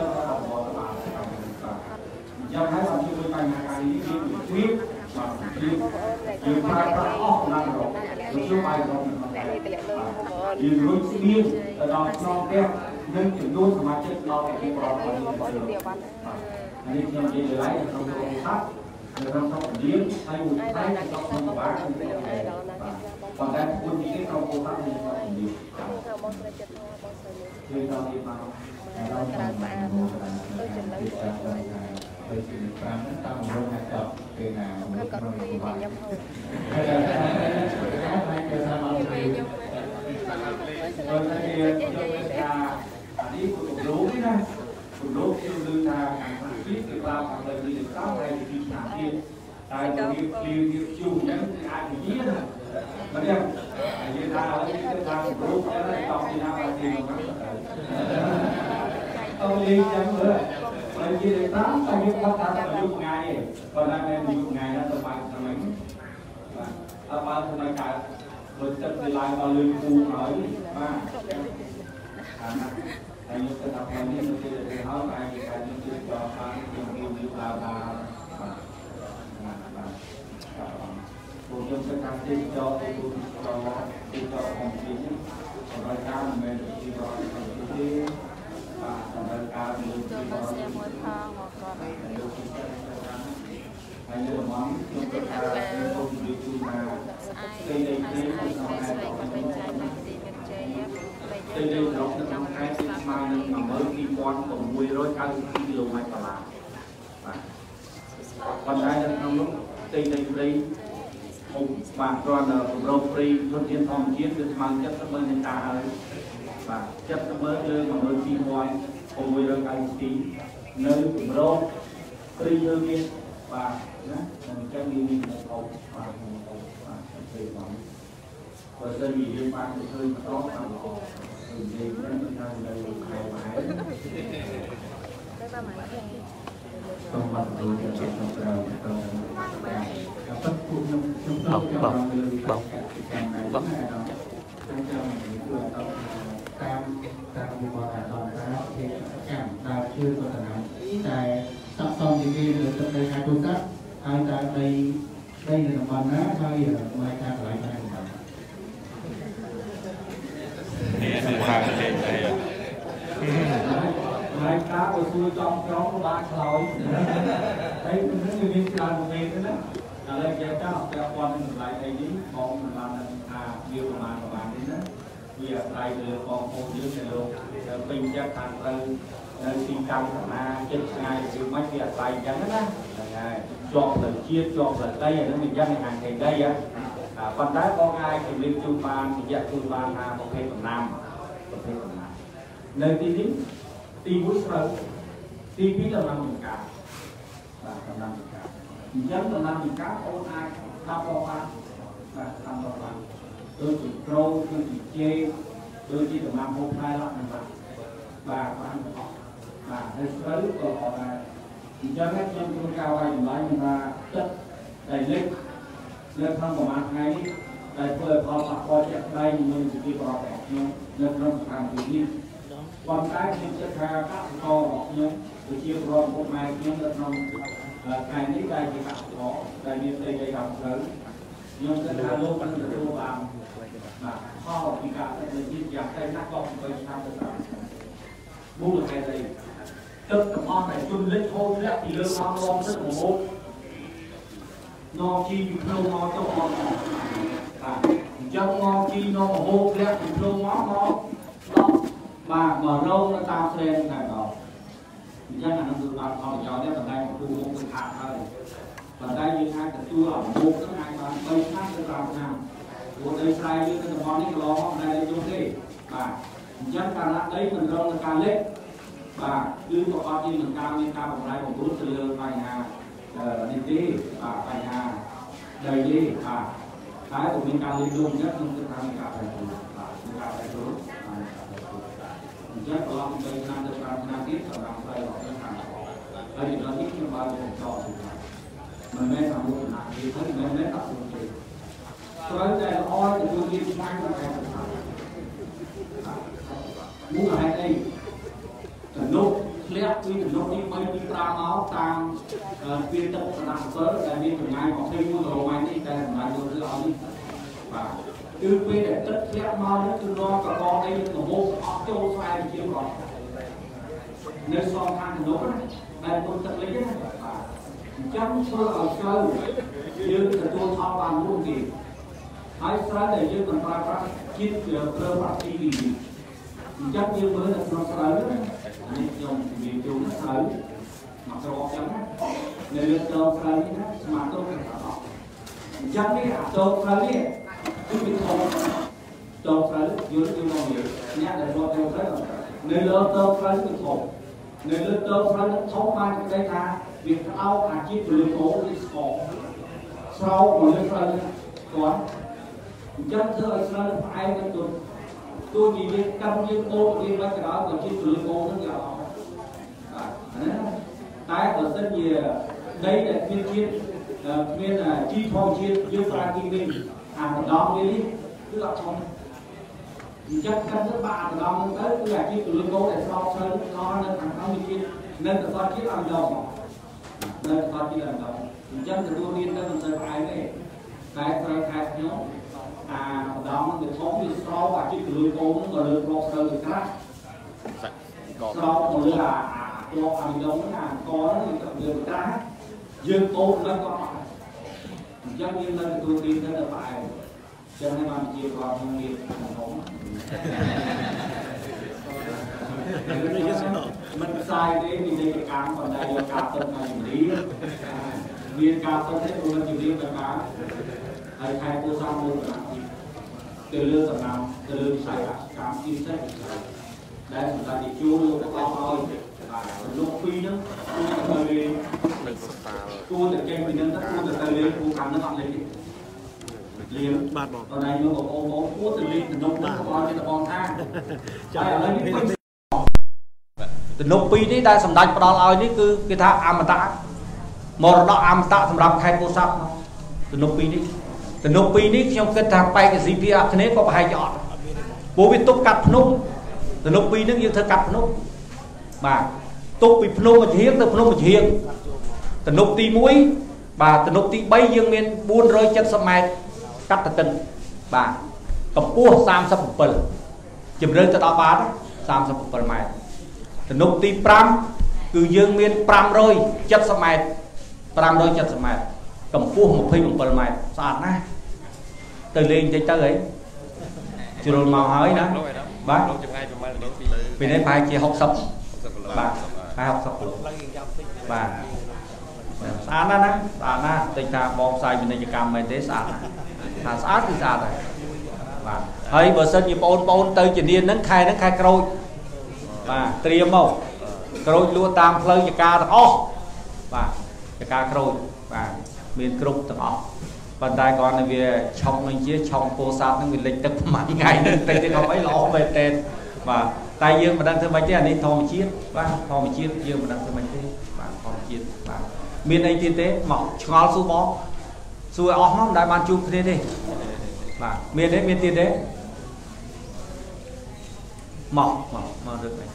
ยังให้ความช่วยเหลือไปงานการนี้ชีวิตยืนพาพระออกนั่งรถช่วยไปรถยืนรุ่งเบี้ยแต่เราน้องแก้นึกถึงรุ่นสมาชิกเราเป็นปลอดภัยอันนี้ยังดีเลยเราโดนทับเราต้องเลี้ยงให้บุญให้ต้องทำบ้านตอนแรกคุณที่เราโคตรดีเราดีคือเราดีมากเราทำมาไปถึงการตั้งโรงงานจับเป็นงานของเราดีมากอันนี้คุณรู้ไหมนะคุณรู้ที่เราดูทางคิดว่าทำอะไรดีเข้าไปที่สถานที่แต่ตรงนี้ที่จู่นั้นอาจจะยิ่งนะมันเนี่ยยืนทางแล้วที่ทางรู้แล้วต้องที่น้ำอะไรที่มันต้องเลี้ยงจังเลยมันยืนตามไปยุควัฒนธรรมยุคไงตอนนั้นในยุคไงนั้นต่อไปทำไมต่อไปทำไมการรถจักรยานเราลืมปูหน่อยมากไอ้ยุคต่อไปนี่มันจะเป็นเขาไอ้การยุคต่อไปยังมียุคลาวดาวผมยังเป็นการที่จอที่ดูจอที่จอของจริงรายการมันที่จอที่รายการมันที่จอไอ้เรื่องมันที่เป็นการที่ผมดูดูมาในเราต้องใช้สิ่งมาหนึ่งมาเมื่อปีก่อนผมวิ่ง190 กิโลเมตรต่อวันวันได้จะทำlúcตีผมบางตอนผมเราฟรีทนเทียนทองเทียนคือมันจับเสมอในตาเลยจับเสมอเลยมาเมื่อปีก่อนผมวิ่ง190 nơiผมเราฟรีเยอะเงี้ยนะมันจะมีเอาฟรีของก็จะมีเรื่องบ้านเคยมาต้องทำเด็กนั่นเป็นทางในใครหมายต้องมาดูจะเช็คของเราต้องต้องพูดต้องតាមវិបត្តិដល់ការជាកម្មតាមជឿទៅតាមតែស័ក្តិសមជាគេលើទឹកដីខាងទូសាហើយតែដីនៅតំបន់ណាហើយមកការកន្លែងណាបាទខាងទេហើយការទៅជួយចំក្រងបានឆ្លោយហើយនឹងមានការមេទៅណាឥឡូវគេចោលតែគាត់នឹងកន្លែងអីនេះបងមិនបានថាវាប្រមាណនេះណាវាអាស្រ័យលើបងប្អូនយើងនៅលោកពេញចិត្តខាងទៅនៅទីតាំងណាចិត្តឆ្ងាយឬមិនវាអាស្រ័យអញ្ចឹងណាហ្នឹងហើយជាប់ទៅជាតិជាប់ទៅដីអានឹងវាយ៉ាងខាងគេដីប៉ុន្តែបងអាចជំរាបជូនបានរយៈជូនបានថាប្រភេទដំណាំនៅទីនេះទី1ស្រូវទី2ដំណាំចម្ការដំណាំចម្ការអញ្ចឹងដំណាំចម្ការអូនអាចដាំដុះបានដាំដុះបានដូចជាក្រូចដូចជាចេកដូចជាដំណាំហូបផ្លែឡើងហ្នឹងបានទាំងអស់ហើយស្រូវក៏អត់ដែរអញ្ចឹងខ្ញុំធ្វើការវាយតម្លៃថាទឹកដែលលេខនៅក្នុងប្រមាណថ្ងៃនេះដែលធ្វើឲ្យផលប៉ះពាល់ជាក់ស្ដែងនឹងប្រជាពលរដ្ឋរបស់ខ្ញុំនៅក្នុងសកម្មភាពនេះប៉ុន្តែខ្ញុំគិតថាកសិកររបស់ខ្ញុំប្រជាពលរដ្ឋពុកម៉ែខ្ញុំនៅក្នុងថ្ងៃនេះដែលជាកសិករដែលមានដីដីដល់ស្រូវខ្ញុំគិតថាលោកបានទទួលបានផលពីការតែជាយ៉ាងតែណាស់ក៏8 ឆ្នាំទៅតាមមូលហេតុអីទឹកទាំងអស់ដែលជន់លិចហូរធ្លាក់ពីលើមករងទឹកមកនងជីពីភ្នំមកទៅអត់អញ្ចឹងនងជីនងហូរធ្លាក់ពីភ្នំមកដល់មករងនៅតាមស្រែតែដល់អញ្ចឹងអានោះគឺបានផលប្រយោជន៍នេះបណ្ដាញគ្រូមុខទៅខាតហើយបណ្ដាញយើងអាចទទួលអមុខទៅអាចបាន3 ឆ្នាំទៅ5 ឆ្នាំព្រោះដីស្រែយើងនៅតំបន់នេះកន្លងមកដែលយល់ទេអញ្ចឹងការដាក់ដីមិនរងនឹងការលេខគឺប្រកបជានឹងការមានការបំលែងបំរុងទៅលើបញ្ហានេះទេបញ្ហាដីនេះតែក៏មានការលេខលោកnhấtក្នុងការមានការប្រែប្រួលការប្រែប្រួលអញ្ចឹងប្រឡងទៅឆ្នាំទៅ5 ឆ្នាំទៀតសម្រាប់ផ្លូវរបស់យើងខាងហើយពីដល់នេះខ្ញុំបានបន្តទៅមិនមែនថាមួយណាទេមិនមែនថាមួយទេត្រូវតែល្អទទួលជាឆ្ងាយទៅតែមូលហេតុអីទំនុកធ្លាក់ពីចំនួនទី3ទី5មកតាមវាទឹកសណ្ដាប់7ដែលមានចម្ងាយ21គីឡូម៉ែត្រនេះតែសម្រាប់យកទៅឲ្យនេះបាទគឺពេលដែលទឹកធ្លាក់មកនេះគឺនាំកកដីនឹងបោកអត់ចូលស្វែងជាគាត់នៅសងខាងក្នុងណាដែលពុនទឹកលេខណាបាទអញ្ចឹងធ្វើឲ្យស្រូវយើងទទួលថតបានរួមគេហើយស្រូវដែលយើងមិនប្រើប្រាស់ជាតិប្រើប្រាស់ទីពីអញ្ចឹងយើងមើលនៅក្នុងស្រូវនេះខ្ញុំនិយាយជូនស្រូវមកក្រអញ្ចឹងណានៅលើដងស្រូវនេះណាស្មាតទៅខាងអត់អញ្ចឹងនេះអាដងស្រូវនេះគឺវាធំដងស្រូវយល់យល់មកនិយាយអ្នកដែលរត់ទៅស្រូវនៅលើដងស្រូវគឺធំនៅលើដងស្រូវធំបានគេថាវាក្តោបអាជីពលើគោវាស្កស្រោបមកលើស្រូវគាត់អញ្ចឹងធ្វើឲ្យស្រូវផ្អែមទៅទោះជាយើងកម្មយើងបោកវាមិនក៏ដោយក៏ជាពលគោនឹងវាអត់បាទណាតែបើសិនជាដីដែលគ្មានជាតិគ្មានជីធម្មជាតិយើងប្រើគីមីអាម្ដងវានេះគឺអត់ចំអញ្ចឹងកាន់ទៅបាក់អាម្ដងហ្នឹងទៅគឺអាជីពលគោដែលស្រោបស្រូវដល់នៅខាងក្នុងមានជាតិនៅតែសតជាតិឲ្យម្ដងនៅតែសតជាតិឲ្យម្ដងអញ្ចឹងទទួលរៀនទៅមិនសូវផ្អែមទេតែត្រូវខែខ្ញុំអាម្ដងវាធំវាស្រោបអាជីពលគោហ្នឹងក៏លើគ្រាប់ស្រូវវាក្រាស់ស្រោបមកលើអាគ្រាប់អាម្ដងហ្នឹងអាកហ្នឹងវាលើក្រាស់យើងបោកឡើងក៏អត់អញ្ចឹងយើងនៅទទួលរៀនទៅតែផ្អែមចឹងហើយបានជាគាត់ខ្ញុំមានក្នុងមិនផ្សាយទេមានលេខកម្មប៉ុន្តែយកការទៅមកជំរាបមានការទៅទេព្រោះជំរាបទៅការហើយខែពូសាមួយប្រាក់ទៅលើសំណងទៅលើវិស័យកម្មទីផ្សេងដែលសម្រាប់ទីជួលលោកបោះឲ្យបាទលោកពីរហ្នឹងគួរទៅលេងគួរតែចេញពីហ្នឹងទៅគួរទៅលេងគួរកម្មហ្នឹងអត់លេងទេលៀងបាទបងតើយកបងគួរទៅលេងតំណុកហ្នឹងក៏ឲ្យបងថាចាឥឡូវនេះតំណុកពីរនេះដែលសម្ដេចផ្ដល់ឲ្យនេះគឺគេថាអមតៈមរតកអមតៈសម្រាប់ខេត្តពោធិ៍សាត់តំណុកពីរនេះតំណុកពីរនេះខ្ញុំគិតថាបែកស៊ីពីអគ្នេក៏ប្រហែលជាអត់ព្រោះវាទុកកាត់ភ្នំតំណុកពីរនេះយើងធ្វើកាត់ភ្នំបាទទុកពីភ្នំមួយជ្រៀងទៅភ្នំមួយជ្រៀងតំណុកទី1បាទតំណុកទី3យើងមាន470ម៉ែត្រកាត់ទៅទឹកបាទកម្ពស់37ជម្រៅទៅដល់បាត37ម៉ែត្រទំនប់ទី5គឺយើងមាន570ម៉ែត្រ570ម៉ែត្រកម្ពស់27ម៉ែត្រស្អាតណាស់ទៅលេងតិចទៅហីជ្រុលមកហើយណាបាទចម្ងាយប្រហែលពីនេះប្រហែលជា60បាទប្រហែល60គីឡូបាទស្អាតណាស់ណាស្អាតណាស់តិចថាបងផ្សាយពាណិជ្ជកម្មមែនទេស្អាតណាស់ថាស្អាតគឺស្អាតហើយបាទហើយបើសិនជាបងប្អូនទៅជំនាញហ្នឹងខែហ្នឹងខែក្រូចបាទត្រៀមមកក្រូចលក់តាមផ្លូវចកាទាំងអស់បាទចកាក្រូចបាទមានគ្រប់ទាំងអស់ប៉ុន្តែគ្រាន់តែវាឆុងនឹងជាឆុងពោធិ៍សាត់ហ្នឹងវាលិចទឹកប្រហែលថ្ងៃហ្នឹងតិចទៅក៏អីល្អមែនទេបាទតែយើងមិនដឹងធ្វើម៉េចទេអានេះធម្មជាតិបាទធម្មជាតិយើងមិនដឹងធ្វើម៉េចទេបាទធម្មជាតិបាទមានអីទៀតទេមកឆ្ងល់សួរបងសួរអស់មកមិនដែលបានជួបគ្នាទេបាទមានទេមានទៀតទេមករឹកនេះ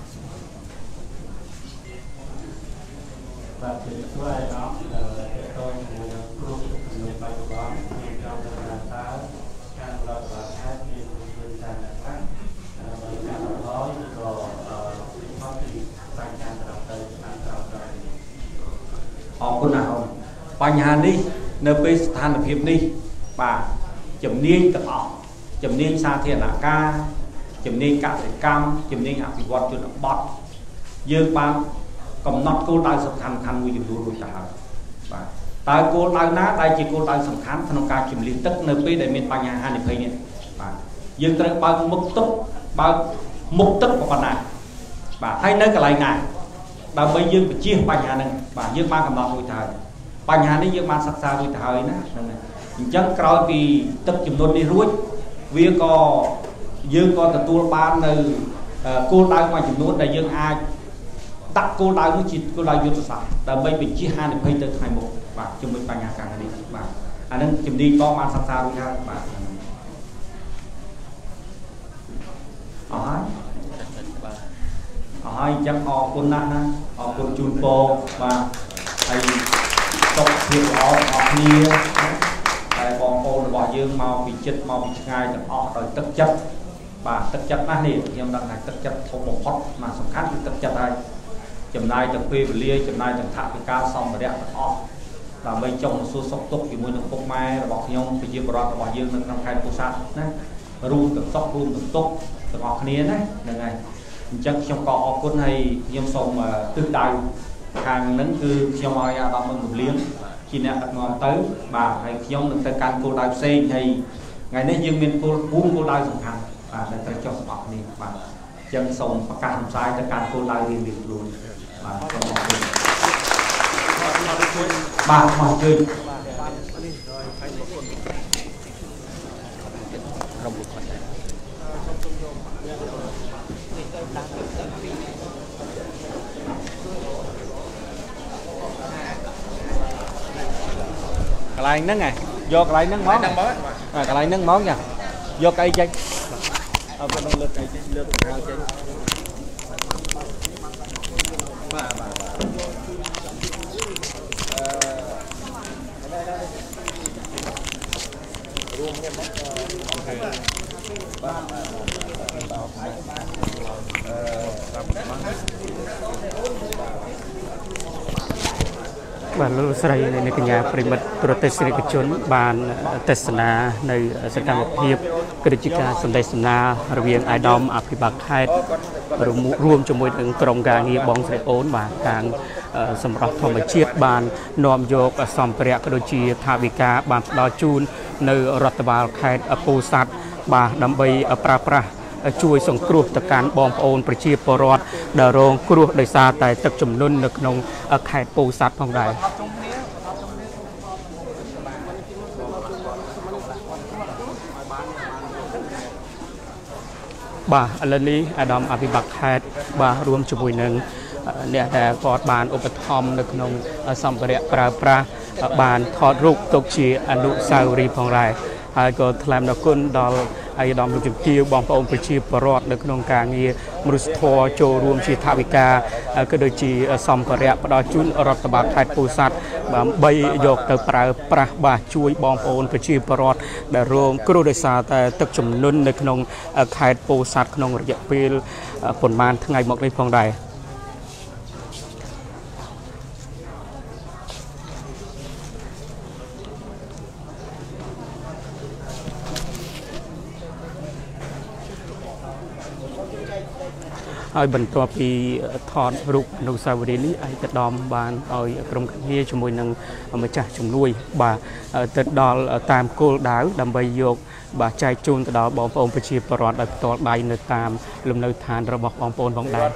បាទជាធ្វើឲ្យអស់ទៅជាមួយនឹងគ្រូជំនាញបច្ចុប្បន្នមានចំណាត់តើការប្រតិបត្តិការមានវិធានការបើការប្រឡយក៏ខុសពីបញ្ហាត្រឹមត្រូវតាមក្រោយអរគុណណាស់បញ្ហានេះនៅពេលស្ថានភាពនេះបាទជំនាញទាំងអស់ជំនាញសាធារណការជំនាញកសិកម្មជំនាញអភិវឌ្ឍជនបទយើងបានកំណត់គោលដៅសំខាន់មួយចំនួនរួចទៅហើយបាទតើគោលដៅណាដែលជាគោលដៅសំខាន់ក្នុងការជំនះទឹកនៅពេលដែលមានបញ្ហាហានិភ័យនេះបាទយើងត្រូវបើកមុខទឹកប៉ុណ្ណាបាទហើយនៅកន្លែងណាដើម្បីយើងបញ្ជៀសបញ្ហាហ្នឹងបាទយើងបានកំណត់រួចទៅហើយបញ្ហានេះយើងបានសិក្សារួចទៅហើយណាហ្នឹងហើយអញ្ចឹងក្រោយពីទឹកចំនួននេះរួចវាក៏យើងក៏ទទួលបាននៅគោលដៅមួយចំនួនដែលយើងអាចដាក់គោលដៅនោះជាគោលដៅយុទ្ធសាស្ត្រដើម្បីបញ្ជៀសហានិភ័យទៅថ្ងៃមុខបាទជាមួយបញ្ហាការនេះបាទអានឹងជំនាញបងបានសិក្សារួចហើយបាទអស់ហើយ hai chắc họ quân na họ quân chun po mà thầy tộc thiệu họ nia thầy bom ôn bỏ dương màu bị chết màu bị ngay được họ rồi tất chất và tất chất na nè nhưng đang là tất chất không một hot mà song khát tất chất đây chấm nay chấm phi và lia chấm nay chấm thả cái cao xong và đẹp họ là mấy trong một số sốc tục thì môi trường không mai là bỏ nhau thì dương bỏ bỏ dương là năm hai cô sát đấy run từng sốc run từng tục từng họ nia đấy là ngày chắc trong cọ quân hay nhưng xong mà tự đại hàng nắng cứ trong ai à một liếng khi nè ngon tới bà hay trong được tới can cô đại xây thì ngày nay dương miền cô đại sòng hàng và để tới cho họ đi và chân sông và can sai tới can cô đại liền liền luôn và bà mọi người cái này nâng này vô cái này nâng món cái này nâng món nha vô cây chơi បាទលោកស្រីនៃកញ្ញាប្រិមិត្តប្រទេសសេរីកជនបានទេសនានៅសកម្មភាពកិច្ចការសម្ដែងសម្ដាររវាងអាយដាមអភិបាលខេត្តរួមជាមួយនឹងក្រុមការងារបងស្រីអូនបាទខាងសម្រាប់ធម្មជាតិបាននាំយកសម្ភារៈក៏ដូចជាថាវិការបានផ្ដល់ជូននៅរដ្ឋបាលខេត្តពោធិ៍សាត់បាទដើម្បីប្រើប្រាស់ជួយសង្គ្រោះទៅកាន់បងប្អូនប្រជាពលរដ្ឋដែលរងគ្រោះដោយសារតែទឹកជំនន់នៅក្នុងខេត្តពោធិ៍សាត់ផងដែរបាទឥឡូវនេះអាដាមអភិបាលខេត្តបាទរួមជាមួយនឹងអ្នកដែលគាត់បានឧបត្ថម្ភនៅក្នុងសម្ភារៈប្រើប្រាស់បានថតរូបទុកជាអនុស្សាវរីយ៍ផងដែរហើយក៏ថ្លែងគុណដល់អាយដាមលោកជំទាវបងប្អូនប្រជាពលរដ្ឋនៅក្នុងការងារមនុស្សធម៌ចូលរួមជាថវិកាក៏ដូចជាសម្ភារៈផ្ដល់ជូនរដ្ឋបាលខេត្តពោធិ៍សាត់ដើម្បីយកទៅប្រើប្រាស់បាទជួយបងប្អូនប្រជាពលរដ្ឋដែលរងគ្រោះដោយសារតែទឹកជំនន់នៅក្នុងខេត្តពោធិ៍សាត់ក្នុងរយៈពេលប្រហែលថ្ងៃមកនេះផងដែរហើយបន្ទាប់ពីថតរូបអនុស្សាវរីយ៍នេះឯកឧត្តមបានឲ្យក្រុមការងារជាមួយនឹងម្ចាស់ជំនួយបាទទៅដល់តាមគោលដៅដើម្បីយកបាទចែកជូនទៅដល់បងប្អូនប្រជាពលរដ្ឋដោយផ្ទាល់ដៃនៅតាមលំនៅឋានរបស់បងប្អូនផងដែរ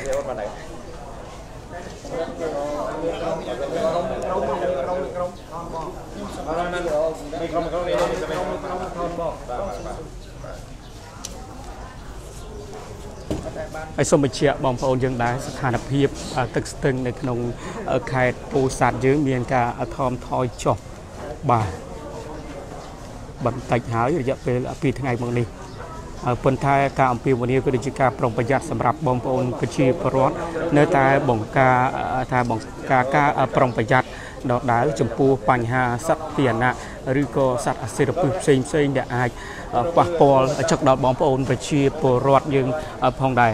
ហើយសូមបញ្ជាក់បងប្អូនយើងដែរស្ថានភាពទឹកស្ទឹងនៅក្នុងខេត្តពោធិ៍សាត់យើងមានការថមថយចុះបាទបន្តិចហើយរយៈពេល2ថ្ងៃមកនេះប៉ុន្តែការអំពាវនាវក៏ដូចជាការប្រុងប្រយ័ត្នសម្រាប់បងប្អូនប្រជាពលរដ្ឋនៅតែបង្ការការប្រុងប្រយ័ត្នដដែលចំពោះបញ្ហាសត្វពាហនៈឬក៏សត្វអសិរពិសផ្សេងដែលអាចប៉ះពាល់ចុកដល់បងប្អូនប្រជាពលរដ្ឋយើងផងដែរ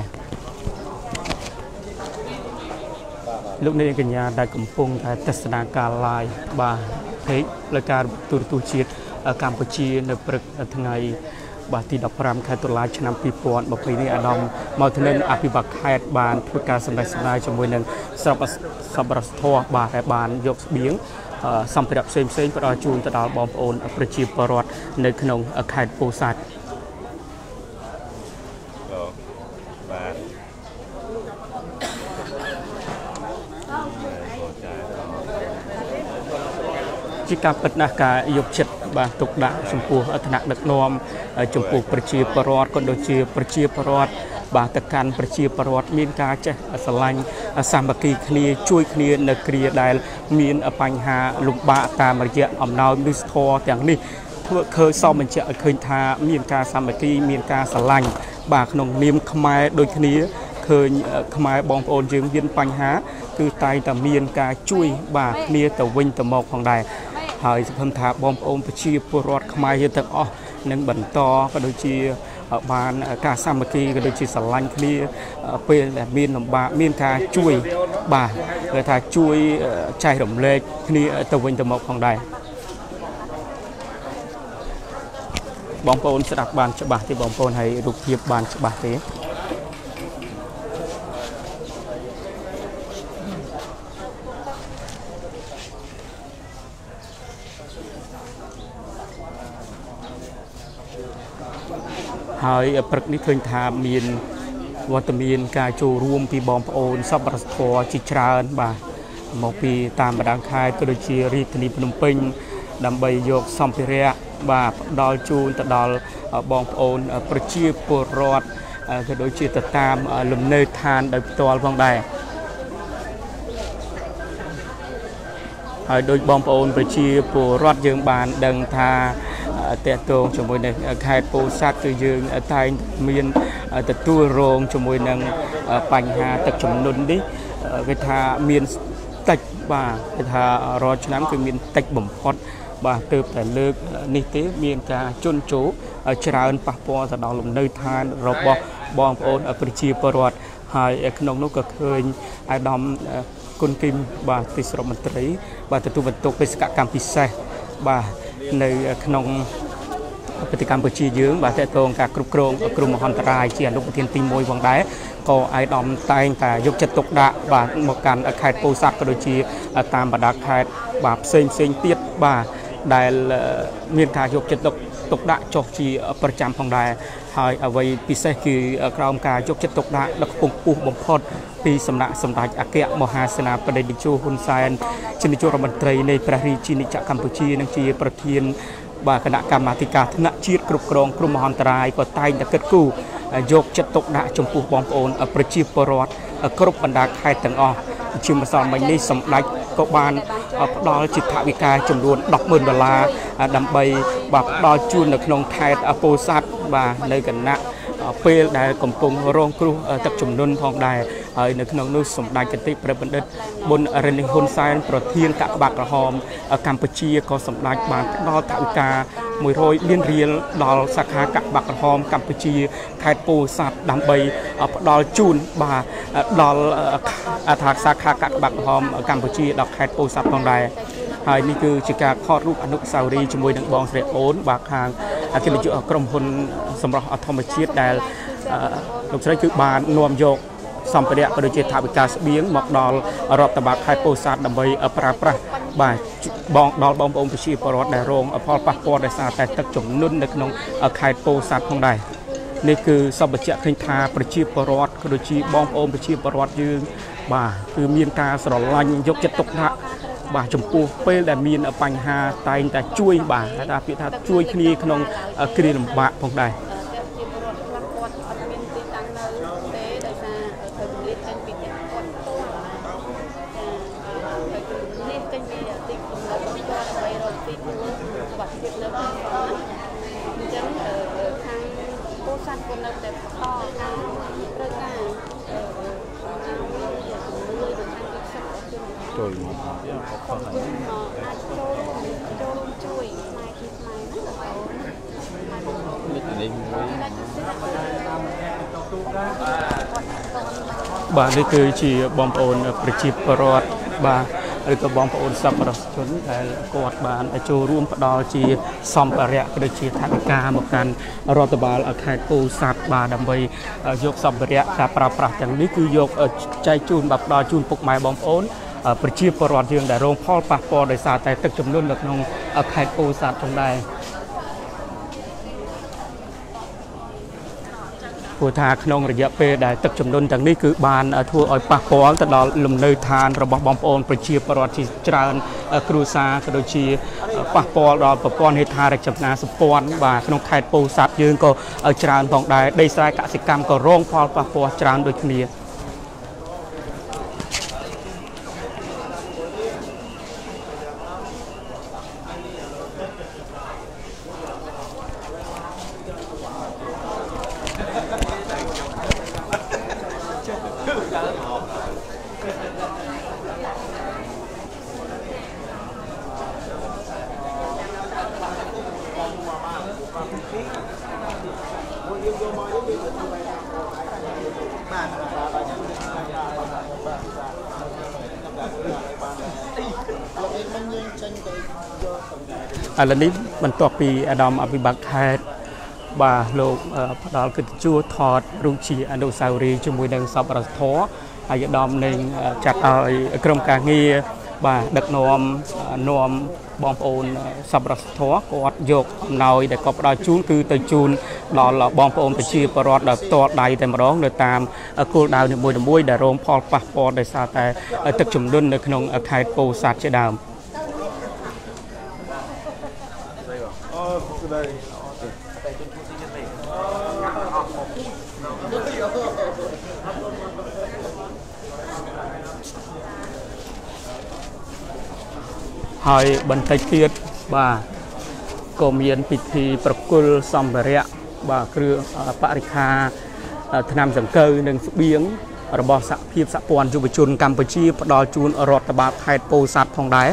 លោកនាងកញ្ញាដែលកំពុងតែទស្សនាការ live បាទពេកលើការទូរទស្សន៍ជាតិកម្ពុជានៅព្រឹកថ្ងៃបាទទី15ខែតុលាឆ្នាំ2020នេះអាដាមមកធនិនអភិបាលខេត្តបានធ្វើការសម្ដែងសម្ដាយជាមួយនឹងសប្បុរសធម៌បាទដែលបានយកស្បៀងសម្ភារៈផ្សេងផ្ដល់ជូនទៅដល់បងប្អូនប្រជាពលរដ្ឋនៅក្នុងខេត្តពោធិ៍សាត់ជាការពិតណាស់ការយកចិត្តបាទទុកដាក់ចំពោះឋានៈដឹកនាំចំពោះប្រជាពលរដ្ឋក៏ដូចជាប្រជាពលរដ្ឋបាទទៅកាន់ប្រជាពលរដ្ឋមានការចេះស្រឡាញ់សាមគ្គីគ្នាជួយគ្នានៅគ្រាដែលមានបញ្ហាលំបាកតាមរយៈអំណោយមនុស្សធម៌ទាំងនេះធ្វើឃើញសមបញ្ជាក់ឲ្យឃើញថាមានការសាមគ្គីមានការស្រឡាញ់បាទក្នុងនាមខ្មែរដូចគ្នាเคยขมายบองโอนยืมเวียนปัญหาคือไตแต่เมียนการช่วยบ่าเนียแต่วิ่งแต่หมอกของใดหายสัมผัสบองโอนไปชีพรอดขมายยืนแต่อ๋อนึ่งบันตอก็โดยชีบานการสามัคคีก็โดยชีสลันคลีเป็นแบบเมียนลำบากเมียนการช่วยบ่าเลยถ้าช่วยใจหลงเล็กนี่แต่วิ่งแต่หมอกของใดบองโอนสลับบานฉบับที่บองโอนให้รูปเทียบบานฉบับนี้หายปรกนิเคยทามีนวัตมีนการโจรวมปีบอมโอนซับรัสทอจิตราอนบ่าหมอปีตามบัดคายก็โดยชีรีธนีพนมปิงดำใบโยกซัมพิเรียบ่าดอลจูนตะดอลบอมโอนประชีปรอดก็โดยชีตตามลมเนยทานโดยตัวพองได้โดยบอมโอนประชีปรอดยืงบานดังทาเตะตัวจมูกในไข่ปูซักคือยืงไทยมีนแต่ตัวโรงจมูกในปัญหาตัดจำนวนดิเวทามีนตัดบ่าเวทารอชน้ำคือมีนตัดบ่มพอดบ่าเติบแต่เลิกนิติมีนการจนโจชราอันปะปอสะดองลมเนยทานรบบอมโอนปริชีปรอดหายขนมนกก็เคยไอดอมกุนกิมบ่าติสรมันตรีบ่าตัวบรรทุกเป็นสกัดกรรมพิเศษบ่าในขนมปฏิกรรมปชียืงบ่าแต่ตรงกับกรุโครงกลุ่มหันตรายเชียร์ลูกเทียนตีมวยวังได้ก็ไอดอมไตแต่ยกจะตกดะบ่าหมกกันไข่ปูซักก็โดยชีตามบรรดาไข่บ่าเซ็งเตียดบ่าได้เมียนขายกจะตกดะจอกชีประจำของได้หายเอาไว้พิเศษคือกราวการยกจะตกดะแล้วปุ่งปูบ่มพอดปีสำนักสำนักอาเกะมหาสนาประเดชฮุนไซน์ชินิจรมนตรีในประเทศจีนจากกัมพูชีนังจีประเทศบาคณะกรรมาธิการธนชีตกรุบกรองกลุ่มมหันตรายก็ไต่ตะเกิดกู้ยกจะตกดะจมพูบอมโอนประชีปรอดกรุบบรรดาไข่ต่างอชิมสอนมันนี้สำนักก็บานดอลจิตถวิกาจำนวน$10,000ดำใบบาดอลจูนในขนมไทยโปซัดบาในกันนะเปลได้กำปงรองครูตักจุ่มนุ่นทองได้ในขนมนุ่มสมได้กติประบันเดบนเรนิฮุนไซน์ประเทียนกะบักระหอมกัมพูชีก็สมได้บางดอลถวิกามวยโรยเลียนเรียนดอลสาขากะบักระหอมกัมพูชีไทยโปซัดดำใบดอลจูนบาดอลถากสาขากะบักระหอมกัมพูชีดอกไทยโปซัดทองได้นี่คือจิกาคอดรูปอนุสาวรีย์จมวยดังบองเสด็จโอนบากทางที่มันอยู่กรมพลสำรองธรรมชีตได้ลูกชายคือบานนวมโยกสัมปเดียก็โดยเฉพาะวิกาสเบียงหมอกดอลรอบตะบักไฮโปซัดดำใบปราประบ่ายบองดอลบอมองประชีปรอดได้โรงพอปักปอได้ซาแต่ตักจมนุ่นในขนมไฮโปซัดของได้นี่คือสัมปเชียคณิธาประชีปรอดก็โดยเฉพาะบององประชีปรอดยืนบ่าคือมีการสลายลันยกจะตกหนักบ่าจมพูเปลแต่มีนปัญหาไตแต่ช่วยบ่าแต่พิธาช่วยคลีขนมคลีลำบากของได้บ่านี่คือชีบอมโอนประชีปรอดบ่าหรือก็บอมโอนสับประชนแต่กอดบานโจร่วมดอชีซอมปะเรียกระชีทักกาหมกกันรอตบาลไข่ปูสัตบ่าดำใบยกซอมปะเรียแต่ปราบอย่างนี้คือยกใจจูนแบบดอจูนปกไม้บอมโอนประชีปรอดยังแต่โรงพ่อปะปอโดยสาแต่ตึกจำนวนแบบน้องไข่ปูสัตตรงใดผู้ทาขนมระยะเปรได้ตึกจำนวนจากนี้คือบานทั่วอ้อยปากปอนตลอดลมเนยทานระบบบอมโอนประชีปรอดที่จานครูซากระโดชีปากปอนรอปปอนเฮทาระจับนาสปอนบ่าขนมไข่ปูสัตยืนก็จานทองได้ได้สายกสิกรรมก็ร้องพอปากปอนจานโดยเนียឥឡូវនេះបន្ទាប់ពីអាដាមអភិបាលខេត្តបាទលោកផ្ដល់កិត្តិយសថតរូបជាអនុស្សាវរីយ៍ជាមួយនឹងសពរដ្ឋធរហើយអាដាមនឹងចាត់ឲ្យក្រុមការងារបាទដឹកនាំបងប្អូនសពរដ្ឋធរគាត់យកអំណោយដែលគាត់ផ្ដល់ជូនគឺទៅជូនដល់បងប្អូនប្រជាពលរដ្ឋដោយផ្ទាល់ដៃតែម្ដងនៅតាមគោលដៅនីមួយៗដែលរងផលប៉ះពាល់ដោយសារតែទឹកជំនន់នៅក្នុងខេត្តពោធិ៍សាត់ជាដើមហើយបន្តិចទៀតបាទក៏មានពិធីប្រគល់សម្ភារៈបាទគ្រឿងបរិក្ខារថ្នាំសង្កូវនិងស្បៀងរបស់សហភាពសហព័ន្ធយុវជនកម្ពុជាផ្ដល់ជូនរដ្ឋបាលខេត្តពោធិ៍សាត់ផងដែរ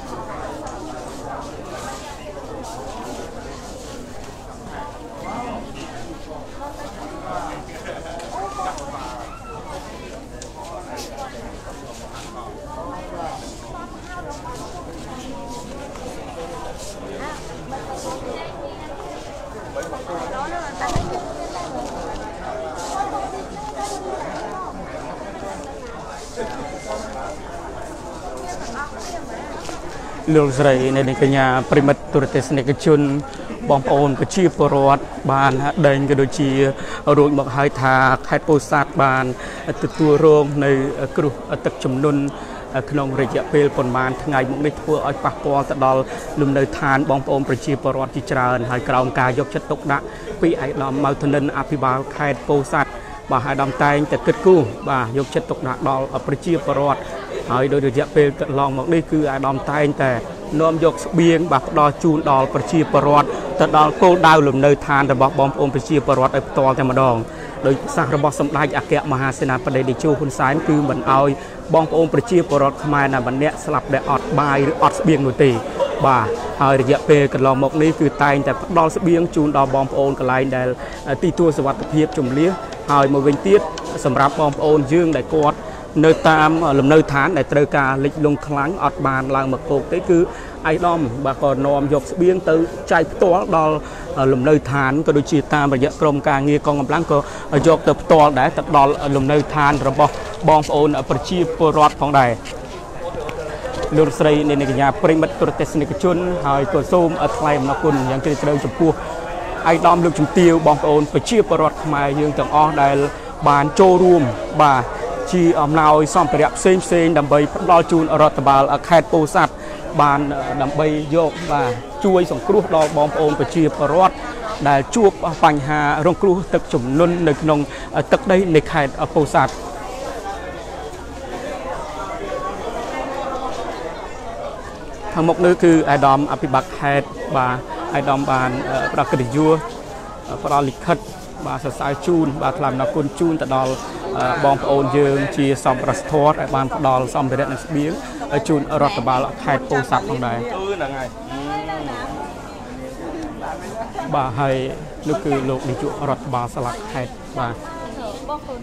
លោកស្រីនៃកញ្ញាប្រិមិត្តទូរទស្សនិកជនបងប្អូនប្រជាពលរដ្ឋបានដែងក៏ដូចជារួចមកហើយថាខេត្តពោធិ៍សាត់បានទទួលរងនៅគ្រោះទឹកជំនន់ក្នុងរយៈពេលប្រមាណថ្ងៃមកនេះធ្វើឲ្យប៉ះពាល់ទៅដល់លំនៅឋានបងប្អូនប្រជាពលរដ្ឋជាច្រើនហើយក្រោមការយកចិត្តទុកដាក់ពីឯកឧត្តមម៉ៅធនិនអភិបាលខេត្តពោធិ៍សាត់បាទហើយដំតែងតែគិតគូរបាទយកចិត្តទុកដាក់ដល់ប្រជាពលរដ្ឋហើយដោយរយៈពេលកន្លងមកនេះគឺអាដាមតែងតែនាំយកស្បៀងបាទផ្ដល់ជូនដល់ប្រជាពលរដ្ឋទៅដល់គោលដៅលំនៅឋានរបស់បងប្អូនប្រជាពលរដ្ឋឲ្យផ្ទាល់តែម្ដងដោយប្រសាសន៍របស់សម្ដេចអគ្គមហាសេនាបតីតេជោហ៊ុនសែនគឺមិនអោយបងប្អូនប្រជាពលរដ្ឋខ្មែរណាម្នាក់ស្លាប់ដែលអត់បាយឬអត់ស្បៀងនោះទេបាទហើយរយៈពេលកន្លងមកនេះគឺតែងតែផ្ដល់ស្បៀងជូនដល់បងប្អូនកន្លែងដែលទីទួលសុវត្ថិភាពជំនះហើយមកវិញទៀតសម្រាប់បងប្អូនយើងដែលគាត់នៅតាមលំនៅឋានដែលត្រូវការលិចលង់ខ្លាំងអត់បានឡើងមកគោកទេគឺឯកឧត្តមបាទក៏នាំយកស្បៀងទៅចែកផ្ទាល់ដល់លំនៅឋានក៏ដូចជាតាមរយៈក្រុមការងារកងកម្លាំងក៏យកទៅផ្ទាល់ដែរទៅដល់លំនៅឋានរបស់បងប្អូនប្រជាពលរដ្ឋផងដែរលោកស្រីនៃកញ្ញាប្រិមិត្តទូរទស្សនិកជនហើយក៏សូមថ្លែងអំណរគុណយ៉ាងជ្រាលជ្រៅចំពោះឯកឧត្តមលោកជំទាវបងប្អូនប្រជាពលរដ្ឋខ្មែរយើងទាំងអស់ដែលបានចូលរួមបាទជាអំណោយសម្ភារៈផ្សេងដើម្បីផ្ដល់ជូនរដ្ឋបាលខេត្តពោធិ៍សាត់បានដើម្បីយកបាទជួយសង្គ្រោះដល់បងប្អូនប្រជាពលរដ្ឋដែលជួបបញ្ហារងគ្រោះទឹកជំនន់នៅក្នុងទឹកដីនៃខេត្តពោធិ៍សាត់ខាងមុខនេះគឺអាដាមអភិបាលខេត្តបាទអាដាមបានផ្ដល់កិត្តិយសផ្ដល់លិខិតបាទសរសើរជូនបាទថ្លែងអំណរគុណជូនទៅដល់បងប្អូនយើងជាសប្បុរសធម៌ដែលបានផ្ដល់សម្ភារៈនិងស្បៀងជូនរដ្ឋបាលខេត្តពោធិ៍សាត់ផងដែរហ្នឹងហើយបាទហើយនោះគឺលោកនាយករដ្ឋបាលស្លាកខេត្តបាទបងប្អូន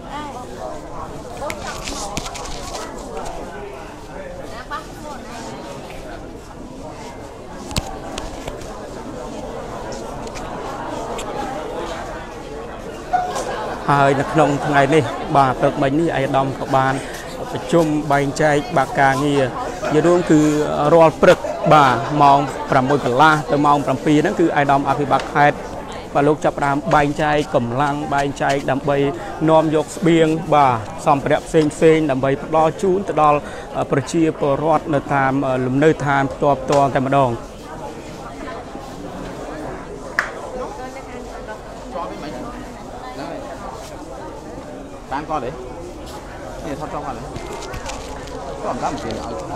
ហើយនៅក្នុងថ្ងៃនេះបាទព្រឹកមិញនេះឯកឧត្តមក៏បានប្រជុំបែងចែកបាក់ការងារជារួមគឺរាល់ព្រឹកបាទម៉ោង 6 កន្លះទៅម៉ោង 7 ហ្នឹងគឺឯកឧត្តមអភិបាលខេត្តបាទលោកចាប់ផ្ដើមបែងចែកកម្លាំងបែងចែកដើម្បីនាំយកស្បៀងបាទសម្ភារៈផ្សេងដើម្បីផ្ដល់ជូនទៅដល់ប្រជាពលរដ្ឋនៅតាមលំនៅឋានផ្ទាល់តែម្ដងបានគាត់ទេនេះថតtrongគាត់ទេគាត់មិនបានឲ្យថត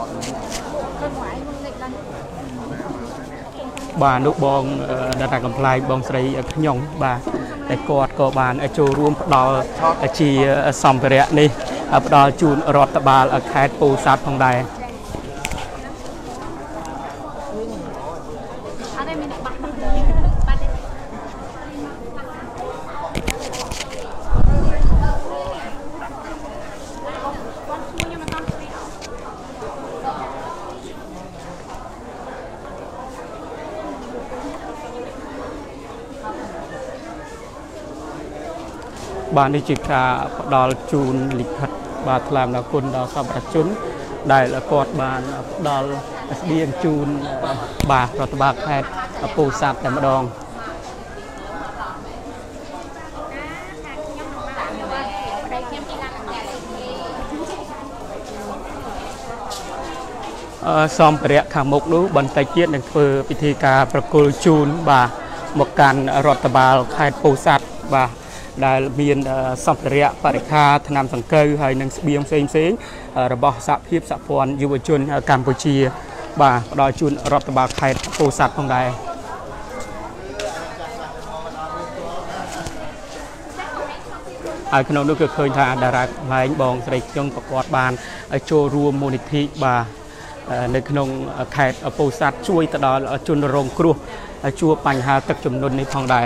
បាទនោះបងដែលកំ pl បងស្រីខ្ញុំបាទតែគាត់ក៏បានចូលរួមផ្ដល់ជាសម្ភារៈនេះផ្ដល់ជូនរដ្ឋបាលខេត្តពោធិ៍សាត់ផងដែរបាននេះជាការផ្ដល់ជូនលិខិតបាទថ្លែងដល់គុណដល់សប្បុរសជនដែលគាត់បានផ្ដល់ស្បៀងជូនបាទរដ្ឋបាលខេត្តពោធិ៍សាត់តែម្ដងសម្ភារៈខាងមុខនោះបន្តិចទៀតនឹងធ្វើពិធីការប្រគល់ជូនបាទមកកាន់រដ្ឋបាលខេត្តពោធិ៍សាត់បាទដែលមានសម្ភារៈបរិក្ខារថ្នាំសង្កូវហើយនិងស្បៀងផ្សេងរបស់សហភាពសហព័ន្ធយុវជនកម្ពុជាបាទផ្ដល់ជូនរដ្ឋបាលខេត្តពោធិ៍សាត់ផងដែរហើយក្នុងនោះគឺឃើញថាតារាក្លែងបងស្រីខ្ញុំក៏គាត់បានចូលរួមមូលនិធិបាទនៅក្នុងខេត្តពោធិ៍សាត់ជួយទៅដល់ជនរងគ្រោះជួបបញ្ហាទឹកជំនន់នេះផងដែរ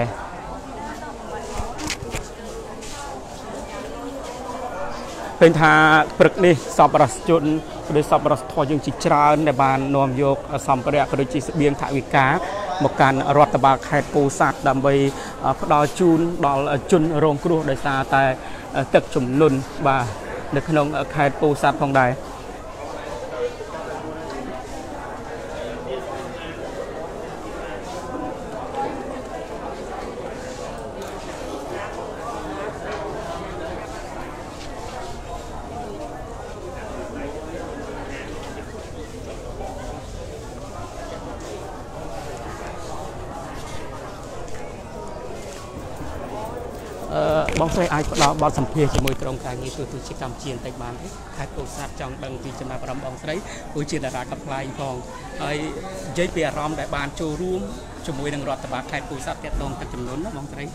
ឃើញថាព្រឹកនេះសប្បុរសជនដោយសប្បុរសធម៌យើងជាច្រើនដែលបាននាំយកសម្ភារៈក៏ដូចជាស្បៀងថវិកាមកកាន់រដ្ឋបាលខេត្តពោធិ៍សាត់ដើម្បីផ្ដល់ជូនដល់ជនរងគ្រោះដោយសារតែទឹកជំនន់បាទនៅក្នុងខេត្តពោធិ៍សាត់ផងដែរបងស្រីអាចផ្ដល់បទសម្ភាសន៍ជាមួយក្រុមការងារទូទៅជាកម្ពុជាបន្តិចបានទេខេត្តពោធិ៍សាត់ចង់ដឹងពីចំណាប់អារម្មណ៍បងស្រីគឺជាតារាកាត់ផ្លាយផងហើយនិយាយពីអារម្មណ៍ដែលបានចូលរួមជាមួយនឹងរដ្ឋបាលខេត្តពោធិ៍សាត់ទាក់ទងទឹកចំនួនណាបងស្រី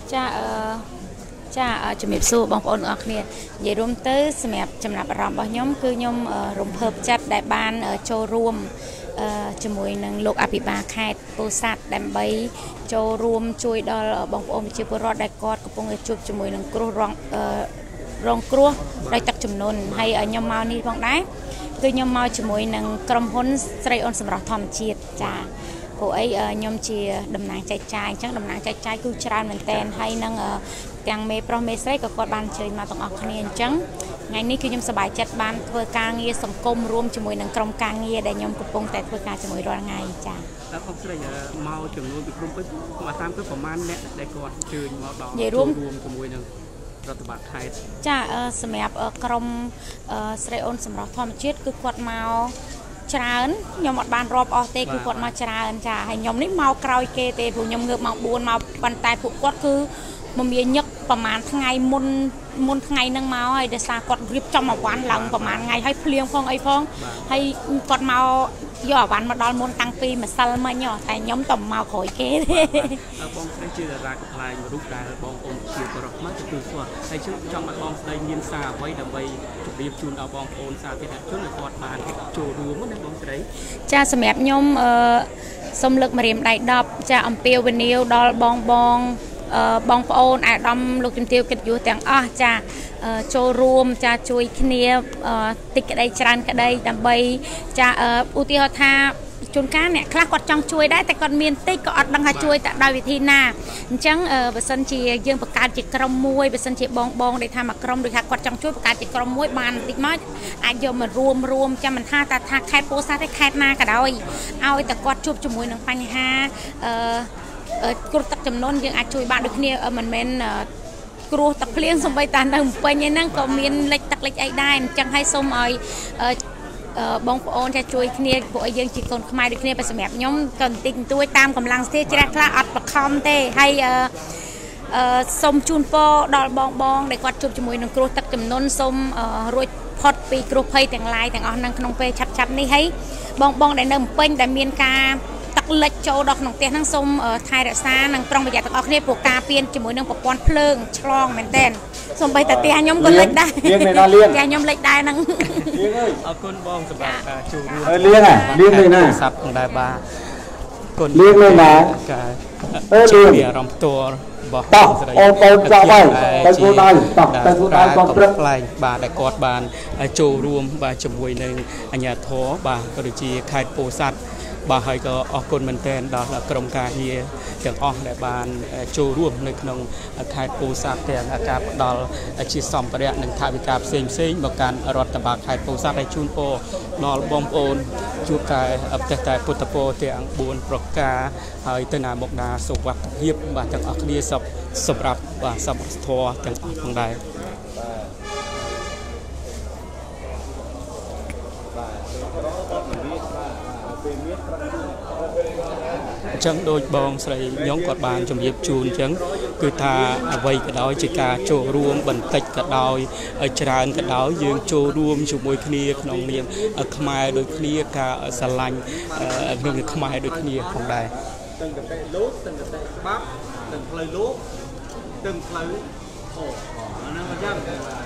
ចាជំរាបសួរបងប្អូនទាំងអស់គ្នានិយាយរួមទៅសម្រាប់ចំណាប់អារម្មណ៍របស់ខ្ញុំគឺខ្ញុំរំភើបចិត្តដែលបានចូលរួមជាមួយនឹងលោកអភិបាលខេត្តពោធិ៍សាត់ដើម្បីចូលរួមជួយដល់បងប្អូនប្រជាពលរដ្ឋដែលគាត់កំពុងតែជួបជាមួយនឹងគ្រោះរងគ្រោះដោយទឹកជំនន់ហើយខ្ញុំមកនេះផងដែរគឺខ្ញុំមកជាមួយនឹងក្រុមហ៊ុនស្រីអូនសម្រាប់ធម្មជាតិចាព្រោះអីខ្ញុំជាតំណាងចែកចាយអញ្ចឹងតំណាងចែកចាយគឺច្រើនមែនតែនហើយនឹងទាំងមេប្រុសមេស្រីក៏គាត់បានអញ្ជើញមកទាំងអស់គ្នាអញ្ចឹងថ្ងៃនេះគឺខ្ញុំសប្បាយចិត្តបានធ្វើការងារសង្គមរួមជាមួយនឹងក្រុមការងារដែលខ្ញុំកំពុងតែធ្វើការជាមួយរាល់ថ្ងៃចា៎បងស្រីមកចំនួនពីក្រុមពេជ្រមកតាមគឺប្រហែលអ្នកដែលគាត់អញ្ជើញមកដល់រួមជាមួយនឹងរដ្ឋបាលខេត្តចាសម្រាប់ក្រុមស្រីអូនសម្រាប់ធម្មជាតិគឺគាត់មកច្រើនខ្ញុំអត់បានរាប់អស់ទេគឺគាត់មកច្រើនចាហើយខ្ញុំនេះមកក្រោយគេទេព្រោះខ្ញុំងើបម៉ោង4មកប៉ុន្តែពួកគាត់គឺមមាញឹកប្រហែលថ្ងៃមុនថ្ងៃហ្នឹងមកហើយដោយសារគាត់រៀបចំអវ៉ាន់ឡើងប្រហែលថ្ងៃហើយភ្លៀងផងអីផងហើយគាត់មកយកអវ៉ាន់មកដល់មុនតាំងពីម្សិលមិញតែខ្ញុំទៅមកក្រោយគេទេបងស្រីជាតារាកំ ប្លែងរូបដែលបងប្អូនជាបរិបទមកទទួលស្គាល់ហើយចង់ឲ្យបងស្ដីមានសារអ្វីដើម្បីជម្រាបជូនដល់បងប្អូនសាធារណជនឲ្យគាត់បានចូលរួមណាបងស្រីចាសម្រាប់ខ្ញុំសូមលើកម្រាមដៃ10ចាអំពាវនាវដល់បងប្អូនអាដាមលោកជំទាវកិត្តិយសទាំងអស់ចាចូលរួមចាជួយគ្នាតិចក្តីច្រើនក្តីដើម្បីចាឧទាហរណ៍ថាជួនកាលអ្នកខ្លះគាត់ចង់ជួយដែរតែគាត់មានតិចក៏អត់ដឹងថាជួយតែដោយវិធីណាអញ្ចឹងបើសិនជាយើងបង្កើតជាក្រុមមួយបើសិនជាបងដែលថាមកក្រុមដូចថាគាត់ចង់ជួយបង្កើតជាក្រុមមួយបានបន្តិចមកអាចយកមករួមចាំមិនថាខេត្តពោធិ៍សាត់ទេខេត្តណាក៏ដោយឲ្យតែគាត់ជួបជាមួយនឹងបញ្ហាគ្រោះទឹកជំនន់យើងអាចជួយបានដូចគ្នាមិនមែនគ្រោះទឹកភ្លៀងសំបីតានៅពេញហ្នឹងក៏មានលិចទឹកលិចអីដែរអញ្ចឹងឲ្យសូមឲ្យបងប្អូនចាជួយគ្នាពួកយើងជាកូនខ្មែរដូចគ្នាតែសម្រាប់ខ្ញុំក៏បន្តិចបន្តួចតាមកម្លាំងស្ទះជ្រះខ្លះអត់បខំទេហើយសូមជូនពរដល់បងដែលគាត់ជួបជាមួយនឹងគ្រោះទឹកជំនន់សូមរួចផុតពីគ្រោះភ័យទាំងឡាយទាំងអស់ហ្នឹងក្នុងពេលឆាប់នេះហើយបងដែលនៅពេញដែលមានការទឹកលិចចូលដល់ក្នុងផ្ទះហ្នឹងសូមថែរក្សានិងប្រុងប្រយ័ត្នទាំងអស់គ្នាព្រោះការពៀនជាមួយនឹងប្រព័ន្ធភ្លើងឆ្លងមែនតើសូម្បីតែផ្ទះខ្ញុំក៏លិចដែរលៀងនៅណាលៀងផ្ទះខ្ញុំលិចដែរហ្នឹងលៀងអើយអរគុណបងសម្រាប់ការចូលរួមលៀងនៅណាសັບផងដែរបាទគុណលៀងនៅណាការជួយអារម្មណ៍ផ្ទាល់របស់បងស្រីអូនចាប់ហើយទៅគូដៃទៅគូដៃបងព្រឹកផ្លែងបាទដែលគាត់បានចូលរួមបាទជាមួយនឹងអាជ្ញាធរបាទក៏ដូចជាខេត្តពោធិ៍សាត់ bà hay có ở cồn mình tên đó là cầm cà nhẹ tiếng o để bàn châu ruộng nơi trong khai phù sát tiếng cáp đó chỉ xong cái đèn thay vì cáp xem một can rót tờ bạc khai phù sát để chun po nó bom ôn chụp cái tại Phật po tiếng buồn bọc cá hay tên là một đà sụp vật hiệp và tiếng ở kia sập rập và sập thò tiếng ở trong đây chẳng đôi bong sợi nhóm cọt bàn trong dịp chuồn chẳng cứ thà vây cái đó chỉ cả chỗ ruộng bẩn tịch cái đói tràn cái đó dương chỗ ruộng chỗ môi kia nông niệm khmai đôi kia cả sà lanh ngừng khmai đôi kia không đài từng cái lúa từng cái bắp từng phơi lúa từng phơi ổ nó có chắc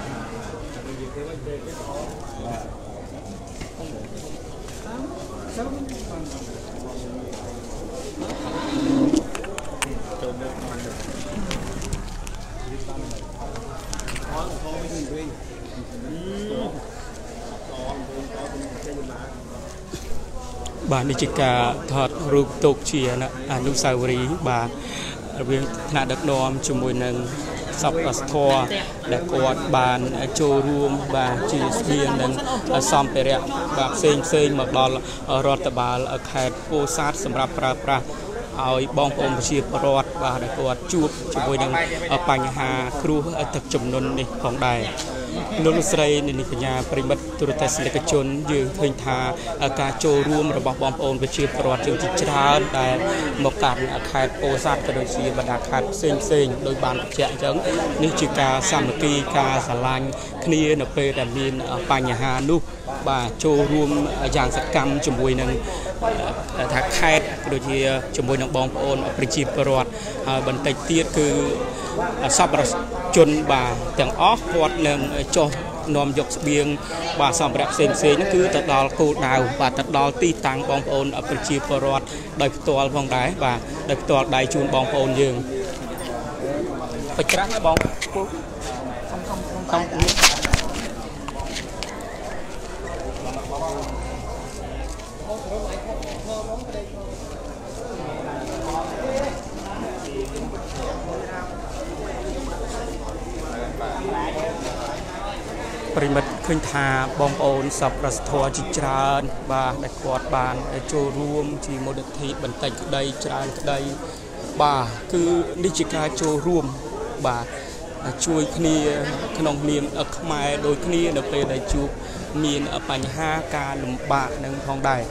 bạn đi chỉ cả thọt rụp tục chia nè nút sao rí bà viên nã đất nôm cho mùi nâng sắp thò để quạt bàn châu ruộng và chỉ biên nâng xóm bể rẹ và xây một đòn rót tờ bà khai phô sát sầm rạp praเอาบององเชียบรอดบาได้กอดจูบช่วยยังปัญหาครูตักจำนวนนี่ของใดนุสไรในปัญญาปริมัตตุรตัสเลกชนยืนเพ่งทาการโจรวมระบบบององเชียบรอดจึงจิตชาได้หมกการขาดโอซาดกระโดดเสียบรรดาขาดเซ็งโดยบานเจาะจังนี่จึงการสามัคคีการสลายคณีนเปรดมีนปัญหานุบาโจรวมอย่างสักกรรมจมวยนึงถักแคดโดยที่จมวยนักบองโอนปริจิปรอดบรรทัดเตี้ยคือสับจนบ่าแต่งอ้อพอดหนึ่งโจนอมยกเบียงบ่าสำหรับเซนนั่นคือตัดดอลกูดาวบ่าตัดดอลตีตังบองโอนปริจิปรอดโดยตัวพองได้บ่าโดยตัวได้จูนบองโอนยืงไปจักบองปริมาณขึ้นทาบองโอนสับรัสทอจิจารณ์บาได้กอดบานได้โจรวมที่โมเดลทีบรรทัดได้จานได้บาคือนิจิกาโจรวมบาช่วยคณีขนมเนียมขมายโดยคณีในเปรได้จูบมีนปัญหาการลำบากหนึ่งทองได้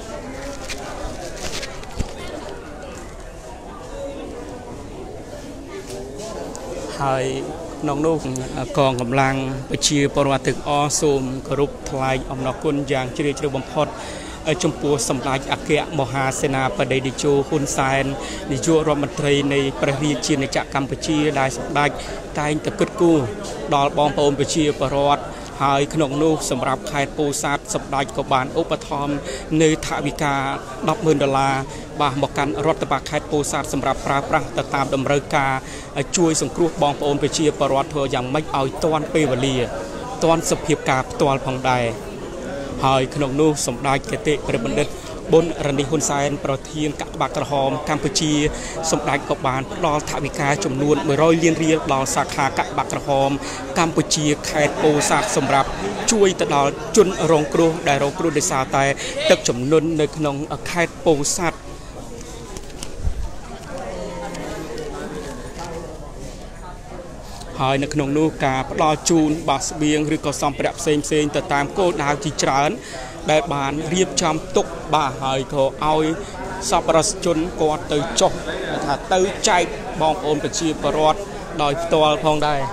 ให้น้องนุ่งกองกำลังไปเชียร์ปรวัติออซูมกรุบทลายอมนกุลอย่างเฉลี่ยบำพดจมปัวสำลายอักเกะมหาเสนาประเดดิโจคุณไซน์ดิโจรมตรีในประเทศจีนในจักรกัมพูชีได้สำลายตายตะกุดกู้ดอลบองปมไปเชียร์ปรวัติหายขนมนุ่งสำหรับขายปูซัดสำลายกบาลอุปธรรมในทวิกา$10,000บาหมกันรถตะบักขายปูซัดสำหรับปราประตตามดำเนินการช่วยสังครูบองปมไปเชียร์ปรวัติเธออย่างไม่เอาตอนเปวลีตอนสเพียบกาตอนพองใดหายขนมนุ่งสำลายเกติประบันเดบนรันดีฮุนไซน์ประเทียนกับบากระหอมกัมพูชีสมได้กบาลรอทวิกาจำนวน100เรียนรอสาขากับบากระหอมกัมพูชีแคดโปซาสำหรับช่วยตลอดจนรองครูได้รองครูได้สาแต่ตึกจำนวนในขนมแคดโปซาหายในขนมนูกาปลอจูนบาสเบียงหรือก็ซ้อมประดับเซนแต่ตามโกดาวจีจานได้บานเรียบจำตุกบ่าหายเขาเอาสับประจนกอดตือจบถ้าตือใจบองโอนไปชีประรอดโดยตัวพองได้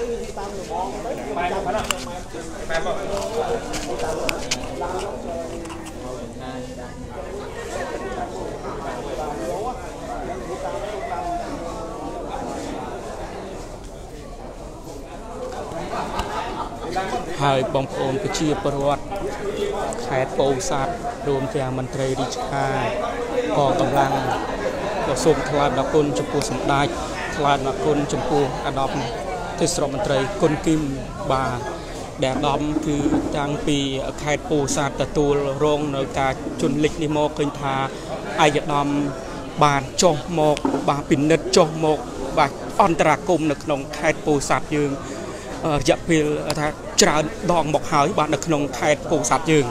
หายบองโอนไปชีประวัติแคดโปซัดรวมทั้งมันตรีดิชากองกำลังกระทรวงทลายนักกุลจมพูสมได้ทลายนักกุลจมพูอดอมเทศรัฐมนตรีกุลกิมบาដែលដំគឺតាំងពីខេត្តពោធិ៍សាត់ទទួលរងនៅការជន់លិចនេះមកឃើញថាអាយដាមបានចុះមកបាទពិនិត្យចុះមកបាទអន្តរាគមនៅក្នុងខេត្តពោធិ៍សាត់យើងរយៈពេលថាច្រើនដងមកហើយបាទនៅក្នុងខេត្តពោធិ៍សាត់យើង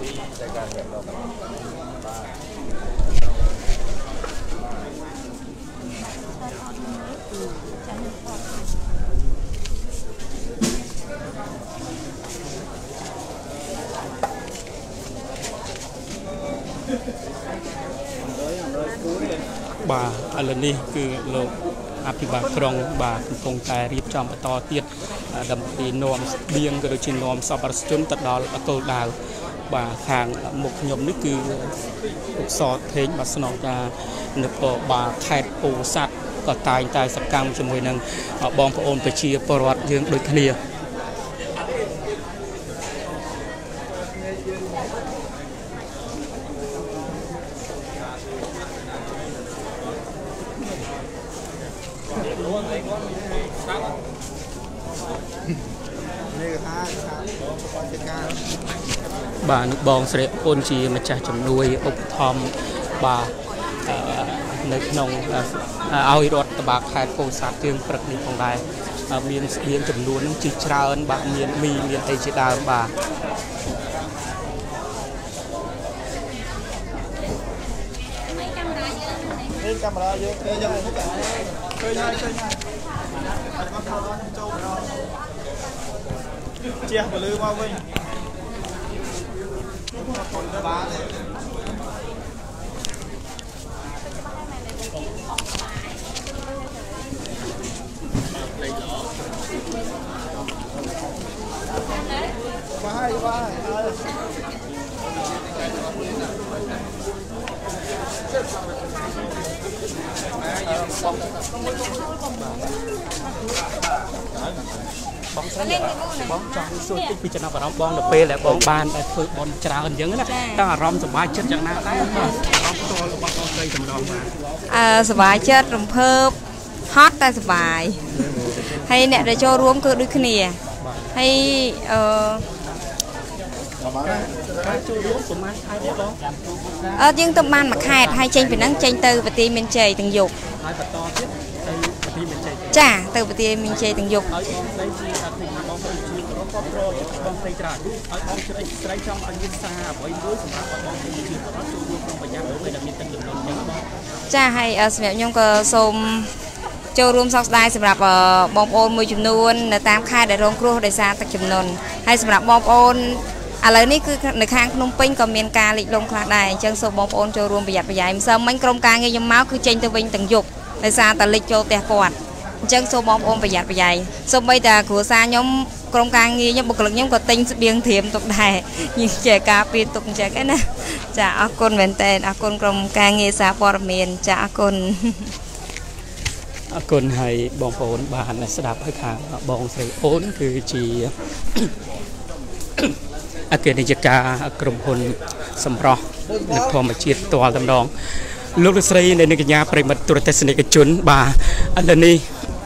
បាទឥឡូវនេះគឺលោកអភិបាលក្រុងបាទកំពុងតែរៀបចំបន្តទៀតដើម្បីនាំស្បៀងក៏ដូចជានាំសប្បុរសជនទៅដល់គោលដៅបាទខាងមុខខ្ញុំនេះគឺឧស្សាហ៍ថេងបាទស្នងការនគរបាលខេត្តពោធិ៍សាត់ក៏តែងតែសកម្មជាមួយនឹងបងប្អូនប្រជាពលរដ្ឋយើងដូចគ្នាបាទនឹងបងស្រីអូនជាម្ចាស់ជំនួយឧបត្ថម្ភបាទនៅក្នុងឲ្យរដ្ឋបាលខេត្តពោធិ៍សាត់យើងព្រឹកនេះផងដែរមានស្បៀងចំនួននឹងជាច្រើនបាទមានមីមានអីជាដើមបាទកាមេរ៉ាយើងឃើញហើយអត់ចូលជះពលឺមកវិញបាទបងស្រីបងចង់សួរតិចពីចំណាប់អារម្មណ៍បងនៅពេលដែលបងបានធ្វើបន់ច្រើនអញ្ចឹងណាតើអារម្មណ៍សប្បាយចិត្តយ៉ាងណាដែរបាទអារម្មណ៍ផ្ទាល់របស់បងស្រីតម្រងបាទសប្បាយចិត្តរំភើបហត់តែសប្បាយហើយអ្នកដែលចូលរួមគឺដូចគ្នាហើយចូលរួមប្រហែលខែទេបងយើងទៅបានមួយខែហើយចេញពីហ្នឹងចេញទៅប្រទេសមានជ័យទាំងយប់ហើយបន្តទៀតទៅប្រទេសមានជ័យចាទៅប្រទេសមានជ័យទាំងយប់ហើយបងស្រីជាអធិការបងស្រីជួយគ្រប់គ្រងបងស្រីច្រើនហើយបងជួយស្រីចង់ឲ្យមានសារអ្វីមួយសម្រាប់បងស្រីជាប្រវត្តិចូលរួមក្នុងប្រយ៉ាងពេលដែលមានទឹកចំនួនអញ្ចឹងបងចាហើយសម្រាប់ខ្ញុំក៏សូមចូលរួមសោកស្ដាយសម្រាប់បងប្អូនមួយចំនួននៅតាមខេត្តដែលរងគ្រោះដោយសារទឹកជំនន់ហើយសម្រាប់បងប្អូនឥឡូវនេះគឺនៅខាងភ្នំពេញក៏មានការលិចលង់ខ្លះដែរអញ្ចឹងសូមបងប្អូនចូលរួមប្រយ័ត្នប្រយែងម្សិលមិញក្រុមការងារខ្ញុំមកគឺចេញទៅវិញទាំងយប់ដោយសារតែលិចចូលផ្ទះគាត់អញ្ចឹងសូមបងប្អូនប្រយ័ត្នប្រយែងសូម្បីតែគ្រួសារខ្ញុំក្រុមការងារខ្ញុំបុគ្គលិកខ្ញុំក៏ទិញស្បៀងធៀមទុកដែរយើងជាការពារទុកអញ្ចឹងណាចាអរគុណមែនតើអរគុណក្រុមការងារសារព័ត៌មានចាអរគុណអរគុណហើយបងប្អូនបានស្ដាប់ហើយថាបងស្រីអូនគឺជាអគ្គនាយិកាក្រុមហ៊ុនសម្រស់នៅធម្មជាតិផ្ទាល់តែម្ដងលោកលោកស្រីនៃកញ្ញាប្រិមិត្តទូរទស្សនិកជនបាទឥឡូវនេះ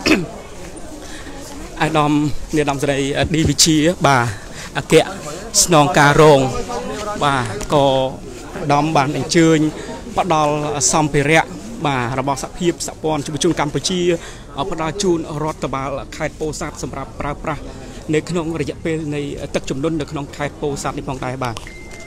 អាដាមនាយដំស្រីឌីវិជាបាទអគ្គស្នងការរងបាទក៏អាដាមបានអញ្ជើញផ្ដល់សម្ភារៈបាទរបស់សហភាពសហព័ន្ធយុវជនកម្ពុជាផ្ដល់ជូនរដ្ឋបាលខេត្តពោធិ៍សាត់សម្រាប់ប្រើប្រាស់នៅក្នុងរយៈពេលនៃទឹកជំនន់នៅក្នុងខេត្តពោធិ៍សាត់នេះផងដែរបាទ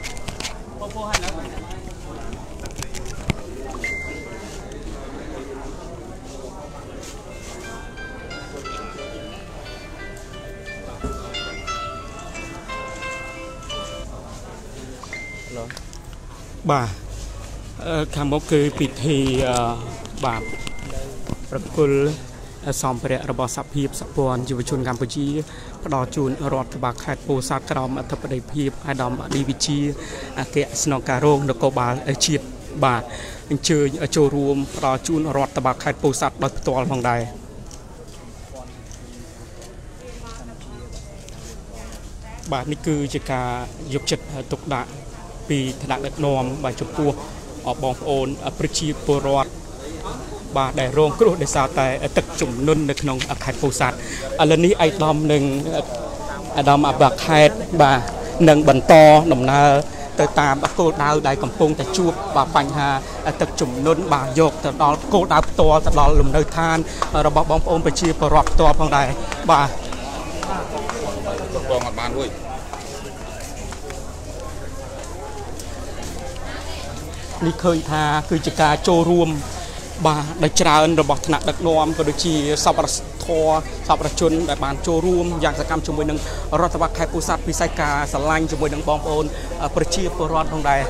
បាទខាងមុខគឺពិធីបាទប្រគល់សម្ភារៈរបស់សហភាពសហព័ន្ធយុវជនកម្ពុជាផ្ដល់ជូនរដ្ឋបាលខេត្តពោធិ៍សាត់ក្រោមអធិបតីភាពអាដាមឌីវិជាអគ្គស្នងការរងនគរបាលជាតិបាទអញ្ជើញចូលរួមផ្ដល់ជូនរដ្ឋបាលខេត្តពោធិ៍សាត់ដោយផ្ទាល់ផងដែរបាទនេះគឺជាការយកចិត្តទុកដាក់ពីថ្នាក់ដឹកនាំបាទចំពោះបងប្អូនប្រជាពលរដ្ឋបាទដែលរងគ្រោះដោយសារតែទឹកជំនន់នៅក្នុងខេត្តពោធិ៍សាត់ឥឡូវនេះឯកឧត្តមនឹងអាដាមអាបាក់ខេតបាទនឹងបន្តដំណើរទៅតាមគោលដៅដែលកំពុងតែជួបបាទបញ្ហាទឹកជំនន់បាទយកទៅដល់គោលដៅផ្ទាល់ទៅដល់លំនៅឋានរបស់បងប្អូនប្រជាពលរដ្ឋផ្ទាល់ផងដែរបាទបងអត់បានរួចនេះឃើញថាគឺជាការចូលរួមបាទដោយច្រើនរបស់ថ្នាក់ដឹកនាំក៏ដូចជាសប្បុរសធម៌សប្បុរសជនដែលបានចូលរួមយ៉ាងសកម្មជាមួយនឹងរដ្ឋបាលខេត្តពោធិ៍សាត់ពិសេសការស្រឡាញ់ជាមួយនឹងបងប្អូនប្រជាពលរដ្ឋផងដែរ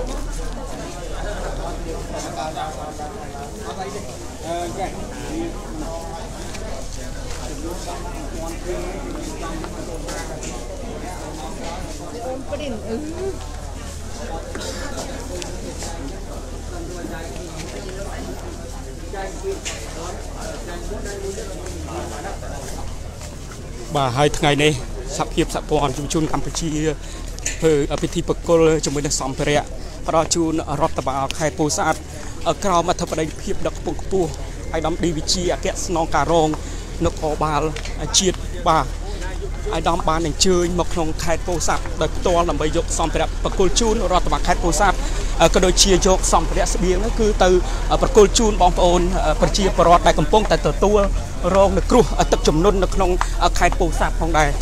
បាទហើយថ្ងៃនេះសហភាពសហព័ន្ធយុវជនកម្ពុជាធ្វើពិធីប្រគល់ជាមួយនឹងសម្ភារៈផ្ដល់ជូនរដ្ឋបាលខេត្តពោធិ៍សាត់ក្រោមអធិបតីភាពដឹកខ្ពស់អាយដាមឌីវិជាអគ្គស្នងការរងនគរបាលជាតិបាទអាយដាមបានអញ្ជើញមកក្នុងខេត្តពោធិ៍សាត់ដោយផ្ទាល់ដើម្បីយកសម្ភារៈប្រគល់ជូនរដ្ឋបាលខេត្តពោធិ៍សាត់ក៏ដូចជាយកសម្ភារៈស្បៀងគឺទៅប្រគល់ជូនបងប្អូនប្រជាពលរដ្ឋដែលកំពុងតែទទួលរងនៅគ្រោះទឹកជំនន់នៅក្នុងខេត្តពោធិ៍សាត់ផងដែរ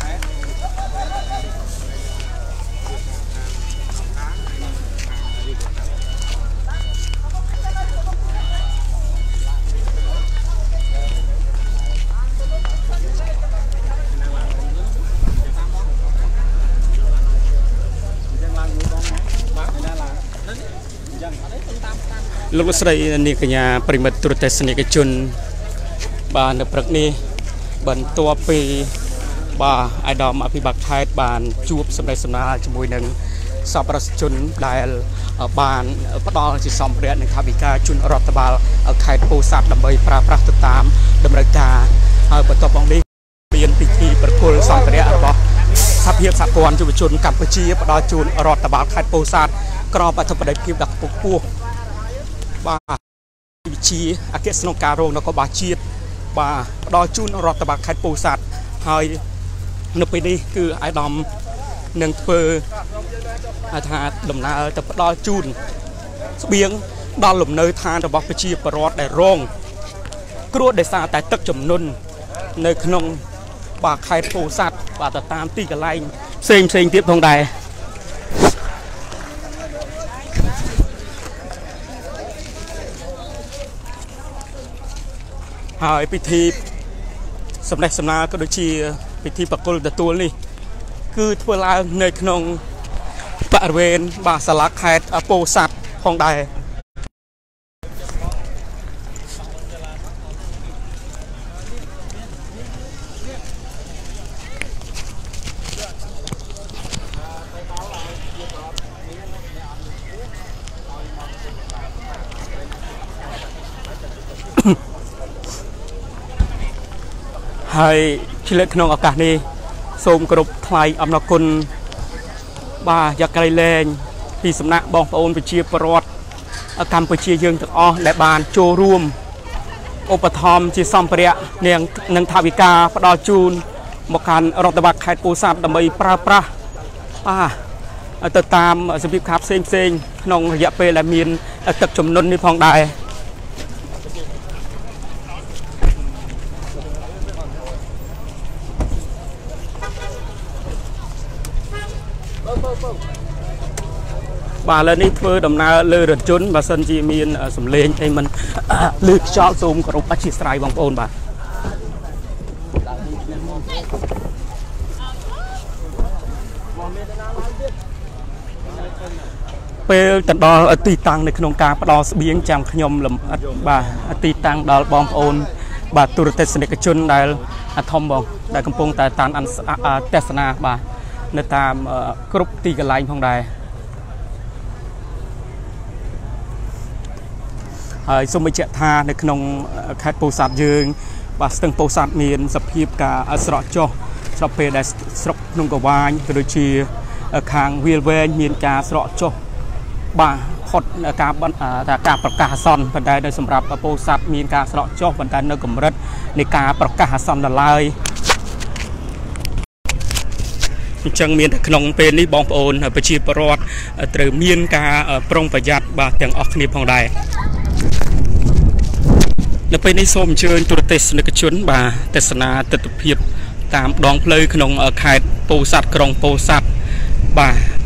លោកស្រីនាងកញ្ញាប្រិមិត្តទូរទស្សនិកជនបាទនៅព្រឹកនេះបន្ទាប់ពីបាទអាយដាមអភិបាលខេត្តបានជួបសម្ដែងសម្ដាលជាមួយនឹងសប្បុរសជនដែលបានផ្ដល់ជាសម្ភារៈនិងថវិកាជូនរដ្ឋបាលខេត្តពោធិ៍សាត់ដើម្បីប្រើប្រាស់ទៅតាមតម្រូវការហើយបន្ទាប់មកនេះមានពិធីប្រគល់សម្ភារៈរបស់សហភាពសហព័ន្ធយុវជនកម្ពុជាផ្ដល់ជូនរដ្ឋបាលខេត្តពោធិ៍សាត់ក្រោមអធិបតីភាពដាក់ខ្ពស់បាទវិជាអគ្គស្នងការរងនគរបាលជាតិបាទផ្ដល់ជូនរដ្ឋបាលខេត្តពោធិ៍សាត់ហើយនៅពេលនេះគឺអាយដាមនឹងធ្វើថាដំណើរទៅផ្ដល់ជូនស្បៀងដល់លំនៅឋានរបស់ប្រជាពលរដ្ឋដែលរងគ្រោះដោយសារតែទឹកជំនន់នៅក្នុងបាទខេត្តពោធិ៍សាត់បាទទៅតាមទីកន្លែងផ្សេងទៀតផងដែរហើយពិធីសម្ដែងសម្ដាលក៏ដូចជាពិធីប្រគល់ទទួលនេះគឺធ្វើឡើងនៅក្នុងបរិវេណបាទសាលាខេត្តពោធិ៍សាត់ផងដែរហើយឆ្លៀតក្នុងឱកាសនេះសូមគោរពថ្លែងអំណរគុណបាទយ៉ាងក្រៃលែងពីសំណាក់បងប្អូនប្រជាពលរដ្ឋកម្ពុជាយើងទាំងអស់ដែលបានចូលរួមឧបត្ថម្ភជាសម្ភារៈនិងថវិកាផ្ដល់ជូនមកកាន់រដ្ឋបាលខេត្តពោធិ៍សាត់ដើម្បីប្រើប្រាស់ទៅតាមរបៀបខាផ្សេងក្នុងរយៈពេលដែលមានទឹកជំនន់នេះផងដែរបាទឥឡូវនេះធ្វើដំណើរលើរថយន្តបើសិនជាមានសម្លេងអីមិនលឺខ្យល់សូមគោរពអធិស្ឋានបងប្អូនបាទពេលទៅដល់ទីតាំងនៅក្នុងការផ្ដល់ស្បៀងចាំខ្ញុំលំអិតបាទទីតាំងដល់បងប្អូនបាទទូរទស្សនិកជនដែលធំបងដែលកំពុងតែតាមទស្សនាបាទនៅតាមគ្រប់ទីកន្លែងផងដែរហើយសូមបញ្ជាក់ថានៅក្នុងខេត្តពោធិ៍សាត់យើងបាទស្ទឹងពោធិ៍សាត់មានសភាពការស្រកចុះស្របពេលដែលស្រុកភ្នំកវាញក៏ដូចជាខាងវាលវែងមានការស្រកចុះបាទផុតការប្រកាសអាសន្នប៉ុន្តែនៅសម្រាប់ពោធិ៍សាត់មានការស្រកចុះប៉ុន្តែនៅកម្រិតនៃការប្រកាសអាសន្នដល់ឡើយจังមានតែក្នុងពេលនេះបងប្អូនប្រជាពលរដ្ឋត្រូវមានការប្រុងប្រយ័ត្នបាទទាំងអស់គ្នាផងដែរនៅពេលនេះសូមអញ្ជើញទូរទស្សនិកជនបាទទស្សនាទស្សនវិជ្ជាតាមដងផ្លូវក្នុងខេត្តពោធិ៍សាត់ក្រុងពោធិ៍សាត់បាទ